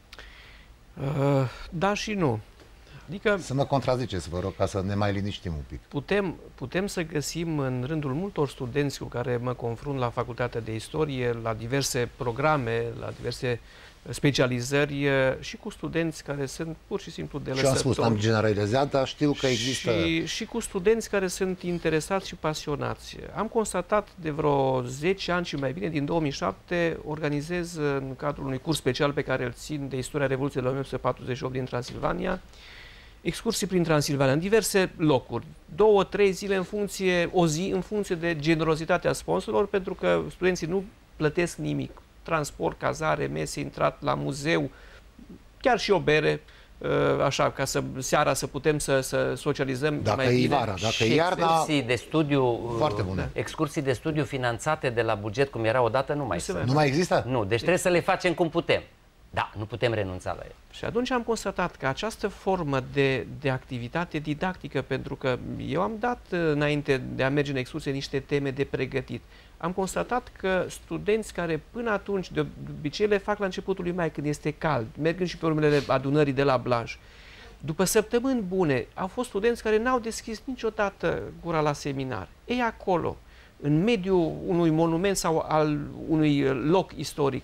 [SPEAKER 3] Uh, da și nu. Adică
[SPEAKER 1] să mă contraziceți, vă rog, ca să ne mai liniștim un pic.
[SPEAKER 3] Putem, putem să găsim în rândul multor studenți cu care mă confrunt la Facultatea de Istorie, la diverse programe, la diverse specializări, și cu studenți care sunt pur și simplu de lăsători.
[SPEAKER 1] Și am spus, am generalizat, dar știu că există...
[SPEAKER 3] Și, și cu studenți care sunt interesați și pasionați. Am constatat de vreo zece ani și mai bine, din două mii șapte, organizez în cadrul unui curs special pe care îl țin de istoria Revoluției de la o mie opt sute patruzeci și opt din Transilvania, excursii prin Transilvania, în diverse locuri, două, trei zile în funcție, o zi în funcție de generozitatea sponsorilor, pentru că studenții nu plătesc nimic. Transport, cazare, mese, intrat la muzeu, chiar și o bere, așa, ca să seara să putem să, să socializăm
[SPEAKER 1] dacă
[SPEAKER 3] mai bine.
[SPEAKER 1] E vara, dacă e iarna,
[SPEAKER 2] excursii de studiu,
[SPEAKER 1] foarte bune.
[SPEAKER 2] Excursii de studiu finanțate de la buget, cum era odată, nu mai sunt.
[SPEAKER 1] Nu mai există?
[SPEAKER 2] Nu, deci trebuie să le facem cum putem. Da, nu putem renunța la el.
[SPEAKER 3] Și atunci am constatat că această formă de, de activitate didactică, pentru că eu am dat înainte de a merge în excursie niște teme de pregătit, am constatat că studenți care până atunci, de obicei le fac la începutul lui mai, când este cald, mergând și pe urmele adunării de la Blaj, după săptămâni bune, au fost studenți care n-au deschis niciodată gura la seminar. Ei acolo, în mediul unui monument sau al unui loc istoric,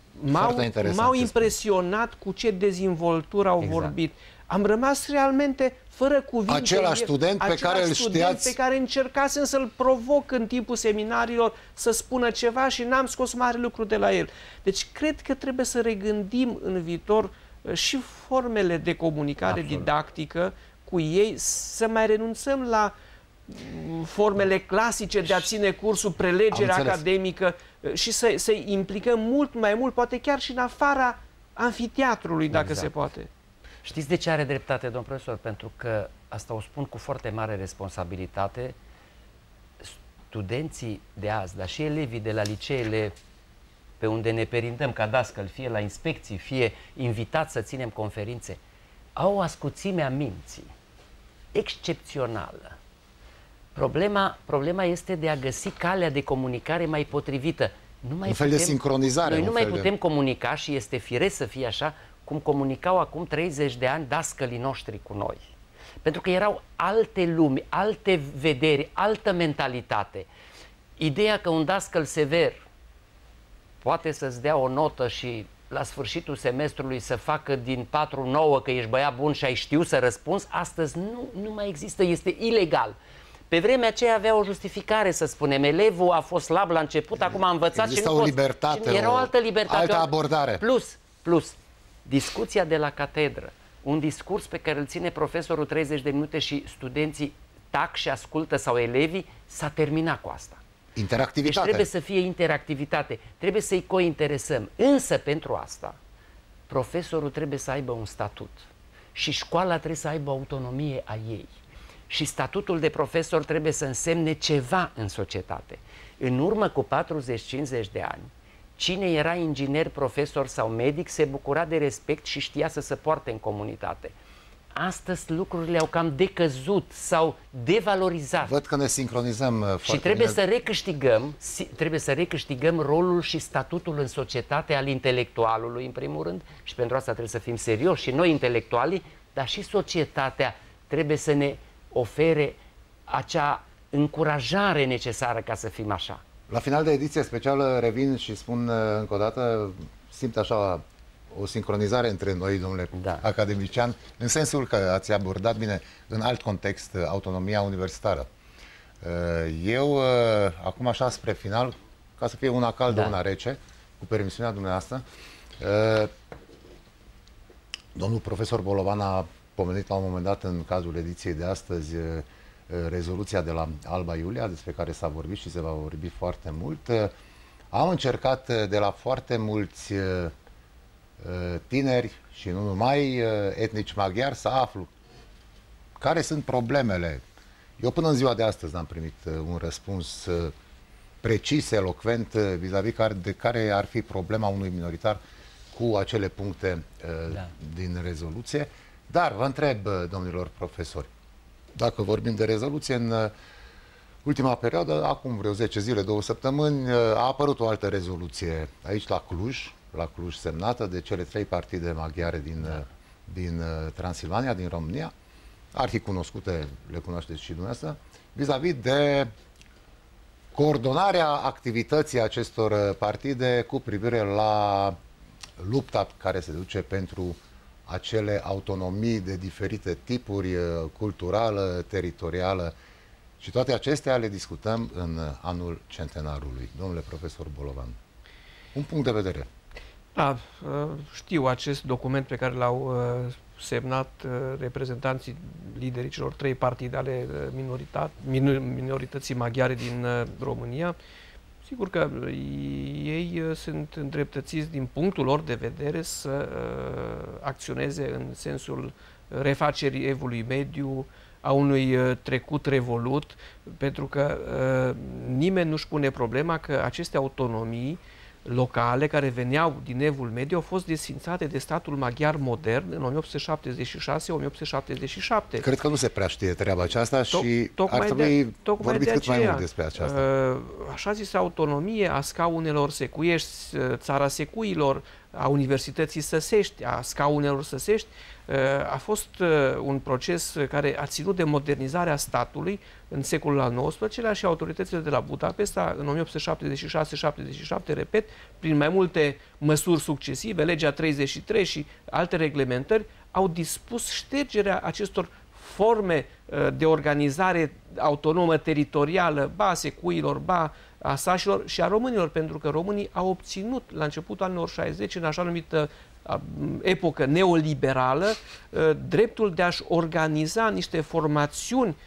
[SPEAKER 3] m-au impresionat cu ce dezvoltură au exact. vorbit. Am rămas realmente fără cuvinte.
[SPEAKER 1] Același student pe care îl știați...
[SPEAKER 3] pe care încercasem să-l provoc în timpul seminarilor să spună ceva și n-am scos mare lucru de la el. Deci cred că trebuie să regândim în viitor și formele de comunicare Absolut. didactică cu ei, să mai renunțăm la formele clasice de a ține cursul, prelegere academică și să, să implicăm mult mai mult, poate chiar și în afara anfiteatrului, dacă exact. se poate.
[SPEAKER 2] Știți de ce are dreptate, domn profesor? Pentru că, asta o spun cu foarte mare responsabilitate, studenții de azi, dar și elevii de la liceele pe unde ne perindăm ca dascăl, fie la inspecții, fie invitați să ținem conferințe, au o ascuțime a minții excepțională. Problema, problema este de a găsi calea de comunicare mai potrivită. Nu mai
[SPEAKER 1] un fel
[SPEAKER 2] putem,
[SPEAKER 1] de sincronizare.
[SPEAKER 2] Noi nu mai putem
[SPEAKER 1] de...
[SPEAKER 2] comunica, și este firesc să fie așa, cum comunicau acum treizeci de ani dascălii noștri cu noi. Pentru că erau alte lumi, alte vederi, altă mentalitate. Ideea că un dascăl sever poate să-ți dea o notă și la sfârșitul semestrului să facă din patru nouă că ești băiat bun și ai știu să răspunzi, astăzi nu, nu mai există, este ilegal. Pe vremea aceea avea o justificare, să spunem. Elevul a fost slab la început, acum a învățat
[SPEAKER 1] Exista
[SPEAKER 2] și nu
[SPEAKER 1] o
[SPEAKER 2] fost...
[SPEAKER 1] libertate,
[SPEAKER 2] și era o altă libertate,
[SPEAKER 1] altă abordare.
[SPEAKER 2] Plus, plus, discuția de la catedră, un discurs pe care îl ține profesorul treizeci de minute și studenții tac și ascultă, sau elevii, s-a terminat cu asta.
[SPEAKER 1] Interactivitate.
[SPEAKER 2] Deci trebuie să fie interactivitate, trebuie să-i cointeresăm. Însă, pentru asta, profesorul trebuie să aibă un statut și școala trebuie să aibă autonomie a ei. Și statutul de profesor trebuie să însemne ceva în societate. În urmă cu patruzeci cincizeci de ani, cine era inginer, profesor sau medic se bucura de respect și știa să se poarte în comunitate. Astăzi lucrurile au cam decăzut sau devalorizat.
[SPEAKER 1] Văd că ne sincronizăm foarte
[SPEAKER 2] Și trebuie
[SPEAKER 1] bine.
[SPEAKER 2] să recâștigăm, trebuie să recâștigăm rolul și statutul în societate al intelectualului, în primul rând, și pentru asta trebuie să fim serioși și noi intelectualii, dar și societatea trebuie să ne ofere acea încurajare necesară ca să fim așa.
[SPEAKER 1] La final de ediție specială revin și spun încă o dată, simt așa o sincronizare între noi, domnule da. academician, în sensul că ați abordat bine în alt context autonomia universitară. Eu, acum așa spre final, ca să fie una caldă, da. una rece, cu permisiunea dumneavoastră, Domnul profesor Bolovan a pomenit la un moment dat în cazul ediției de astăzi rezoluția de la Alba Iulia, despre care s-a vorbit și se va vorbi foarte mult. Am încercat de la foarte mulți tineri și nu numai etnici maghiari să aflu care sunt problemele. Eu până în ziua de astăzi n-am primit un răspuns precis, elocvent, vis-a-vis de care ar fi problema unui minoritar cu acele puncte da. din rezoluție. Dar vă întreb, domnilor profesori, dacă vorbim de rezoluție, în ultima perioadă, acum vreo zece zile, două săptămâni, a apărut o altă rezoluție aici la Cluj, la Cluj semnată de cele trei partide maghiare din, da. din Transilvania, din România, arhicunoscute, le cunoașteți și dumneavoastră, vis-a-vis de coordonarea activității acestor partide cu privire la lupta care se duce pentru acele autonomii de diferite tipuri, culturală, teritorială, și toate acestea le discutăm în anul centenarului. Domnule profesor Bolovan, un punct de vedere.
[SPEAKER 3] Da, știu acest document pe care l-au semnat reprezentanții liderii celor trei partide ale minorității maghiare din România. Sigur că ei sunt îndreptățiți din punctul lor de vedere să acționeze în sensul refacerii evului mediu, a unui trecut revolut, pentru că nimeni nu-și pune problema că aceste autonomii locale care veneau din evul mediu au fost desfințate de statul maghiar modern în o mie opt sute șaptezeci și șase - o mie opt sute șaptezeci și șapte.
[SPEAKER 1] Cred că nu se prea știe treaba aceasta și
[SPEAKER 3] Toc,
[SPEAKER 1] ar trebui
[SPEAKER 3] de,
[SPEAKER 1] vorbit
[SPEAKER 3] de
[SPEAKER 1] cât
[SPEAKER 3] aceea,
[SPEAKER 1] mai mult despre aceasta.
[SPEAKER 3] Așa zisă autonomie a scaunelor secuiești, țara secuilor, a Universității Săsești, a scaunelor săsești, a fost un proces care a ținut de modernizarea statului în secolul al nouăsprezecelea și autoritățile de la Budapesta în o mie opt sute șaptezeci și șase - șaptezeci și șapte, repet, prin mai multe măsuri succesive, legea treizeci și trei și alte reglementări, au dispus ștergerea acestor forme de organizare autonomă teritorială, ba a secuilor, ba a sașilor și a românilor, pentru că românii au obținut la începutul anilor șaizeci, în așa numită epocă neoliberală, dreptul de a-și organiza niște formațiuni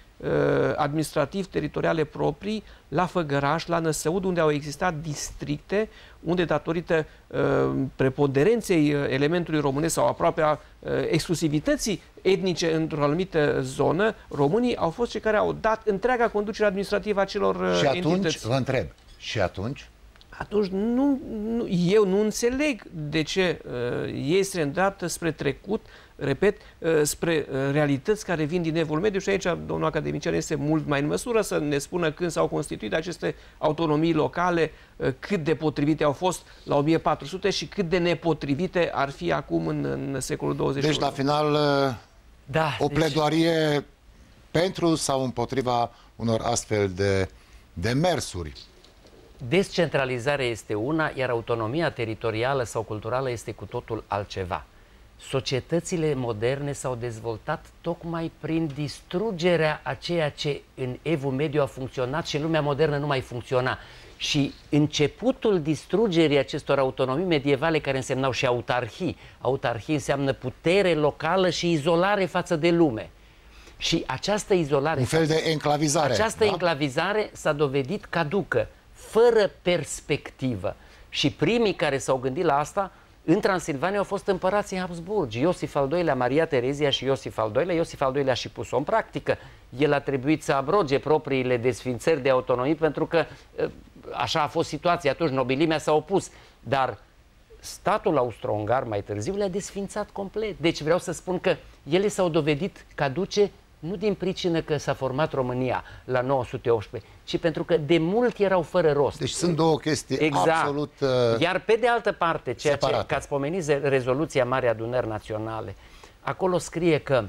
[SPEAKER 3] administrativ-teritoriale proprii la Făgăraș, la Năsăud, unde au existat districte, unde datorită preponderenței elementului românesc sau aproape a exclusivității etnice într-o anumită zonă, românii au fost cei care au dat întreaga conducere administrativă a celor
[SPEAKER 1] și atunci,
[SPEAKER 3] entități.
[SPEAKER 1] vă întreb, și atunci?
[SPEAKER 3] Atunci nu, nu, eu nu înțeleg de ce uh, ei se îndreaptă spre trecut, repet, uh, spre uh, realități care vin din evul mediu și aici domnul academician este mult mai în măsură să ne spună când s-au constituit aceste autonomii locale, uh, cât de potrivite au fost la o mie patru sute și cât de nepotrivite ar fi acum în, în secolul douăzeci și unu.
[SPEAKER 1] Deci la final uh,
[SPEAKER 2] da,
[SPEAKER 1] o
[SPEAKER 2] deci...
[SPEAKER 1] pledoarie pentru sau împotriva unor astfel de demersuri.
[SPEAKER 2] Descentralizarea este una, iar autonomia teritorială sau culturală este cu totul altceva. Societățile moderne s-au dezvoltat tocmai prin distrugerea a ceea ce în evul mediu a funcționat și în lumea modernă nu mai funcționa. Și începutul distrugerii acestor autonomii medievale, care însemnau și autarhii. Autarhii înseamnă putere locală și izolare față de lume. Și această izolare...
[SPEAKER 1] Un fel de enclavizare.
[SPEAKER 2] Această da? enclavizare s-a dovedit caducă, fără perspectivă. Și primii care s-au gândit la asta în Transilvania au fost împărații Habsburgi, Iosif al doilea, Maria Terezia și Iosif al doilea. Iosif al doilea și pus-o în practică. El a trebuit să abroge propriile desfințări de autonomii pentru că așa a fost situația. Atunci nobilimea s-a opus. Dar statul austro-ungar mai târziu le-a desfințat complet. Deci vreau să spun că ele s-au dovedit caduce nu din pricină că s-a format România la nouă sute optsprezece, ci pentru că de mult erau fără rost.
[SPEAKER 1] Deci sunt două chestii
[SPEAKER 2] exact.
[SPEAKER 1] absolut uh,
[SPEAKER 2] Iar pe de altă parte, ceea
[SPEAKER 1] separate.
[SPEAKER 2] ce, că ați pomenit rezoluția Marii Adunări Naționale, acolo scrie că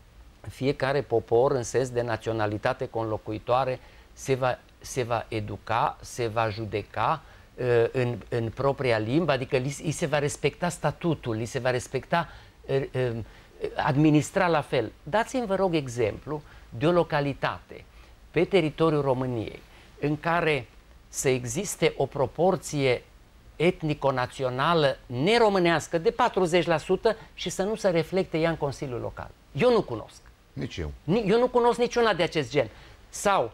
[SPEAKER 2] fiecare popor în sens de naționalitate conlocuitoare se va, se va educa, se va judeca uh, în, în propria limbă, adică li, li se va respecta statutul, li se va respecta uh, uh, administra la fel. Dați-mi, vă rog, exemplu de o localitate pe teritoriul României în care să existe o proporție etnico-națională neromânească de patruzeci la sută și să nu se reflecte ea în Consiliul Local. Eu nu cunosc.
[SPEAKER 1] Nici eu.
[SPEAKER 2] Eu nu cunosc niciuna de acest gen. Sau,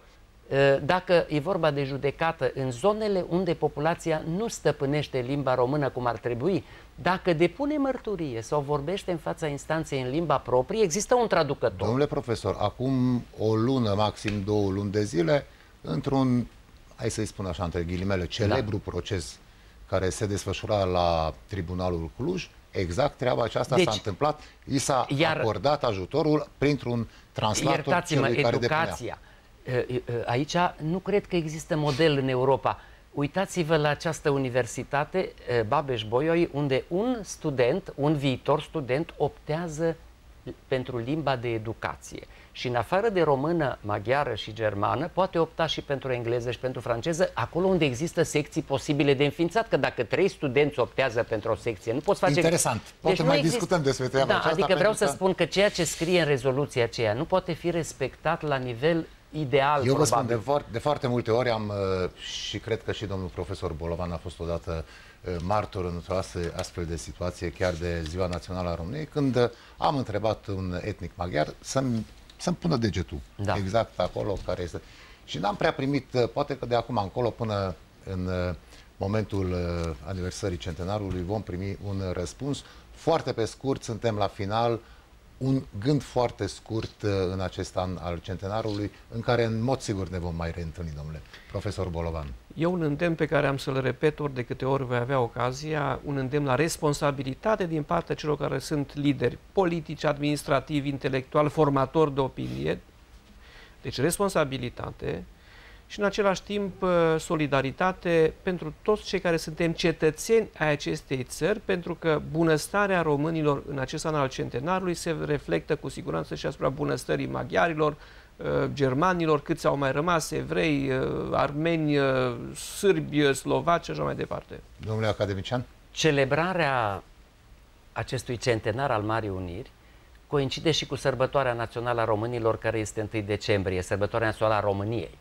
[SPEAKER 2] dacă e vorba de judecată în zonele unde populația nu stăpânește limba română cum ar trebui, dacă depune mărturie sau vorbește în fața instanței în limba proprie, există un traducător.
[SPEAKER 1] Domnule profesor, acum o lună, maxim două luni de zile, într-un, hai să-i spun așa, între ghilimele, celebru da. proces care se desfășura la Tribunalul Cluj, exact treaba aceasta deci, s-a întâmplat. I s-a acordat ajutorul printr-un translator celui care
[SPEAKER 2] educația. Depunea. Aici nu cred că există model în Europa. Uitați-vă la această universitate, Babeș-Bolyai, unde un student, un viitor student, optează pentru limba de educație. Și în afară de română, maghiară și germană, poate opta și pentru engleză și pentru franceză, acolo unde există secții posibile de înființat, că dacă trei studenți optează pentru o secție, nu poți face...
[SPEAKER 1] Interesant. Poate deci mai exist... discutăm despre treaba
[SPEAKER 2] da,
[SPEAKER 1] aceasta.
[SPEAKER 2] Adică vreau
[SPEAKER 1] că...
[SPEAKER 2] să spun că ceea ce scrie în rezoluția aceea nu poate fi respectat la nivel ideal.
[SPEAKER 1] Eu vă spun, de, de foarte multe ori am, și cred că și domnul profesor Bolovan a fost odată martor într-o astfel de situație, chiar de Ziua Națională a României, când am întrebat un etnic maghiar să-mi să-mi pună degetul, da. exact acolo care este. Și n-am prea primit, poate că de acum încolo, până în momentul aniversării centenarului, vom primi un răspuns. Foarte pe scurt, suntem la final. Un gând foarte scurt în acest an al centenarului, în care în mod sigur ne vom mai reîntâlni, domnule profesor Bolovan.
[SPEAKER 3] E un îndemn pe care am să-l repet ori de câte ori voi avea ocazia, un îndemn la responsabilitate din partea celor care sunt lideri politici, administrativi, intelectuali, formatori de opinie. Deci responsabilitate și în același timp solidaritate pentru toți cei care suntem cetățeni ai acestei țări, pentru că bunăstarea românilor în acest an al centenarului se reflectă cu siguranță și asupra bunăstării maghiarilor, germanilor, câți au mai rămas, evrei, armeni, sârbi, slovaci și așa mai departe.
[SPEAKER 1] Domnule academician?
[SPEAKER 2] Celebrarea acestui centenar al Marii Uniri coincide și cu sărbătoarea națională a românilor, care este întâi decembrie, sărbătoarea națională a României.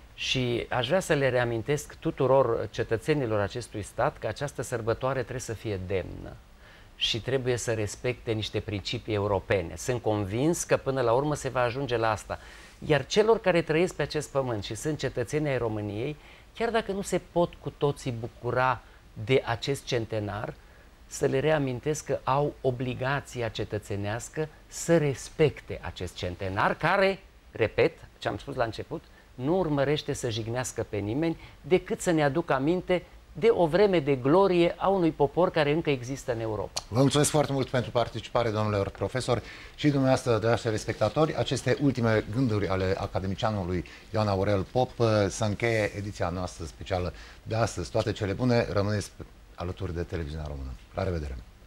[SPEAKER 2] Și aș vrea să le reamintesc tuturor cetățenilor acestui stat că această sărbătoare trebuie să fie demnă și trebuie să respecte niște principii europene. Sunt convins că până la urmă se va ajunge la asta. Iar celor care trăiesc pe acest pământ și sunt cetățeni ai României, chiar dacă nu se pot cu toții bucura de acest centenar, să le reamintesc că au obligația cetățenească să respecte acest centenar care, repet, ce am spus la început, nu urmărește să jignească pe nimeni, decât să ne aducă aminte de o vreme de glorie a unui popor care încă există în Europa.
[SPEAKER 1] Vă mulțumesc foarte mult pentru participare, domnule profesor, și dumneavoastră, dragi telespectatori. Aceste ultime gânduri ale academicianului Ioan Aurel Pop să încheie ediția noastră specială de astăzi. Toate cele bune, rămâneți alături de Televiziunea Română. La revedere!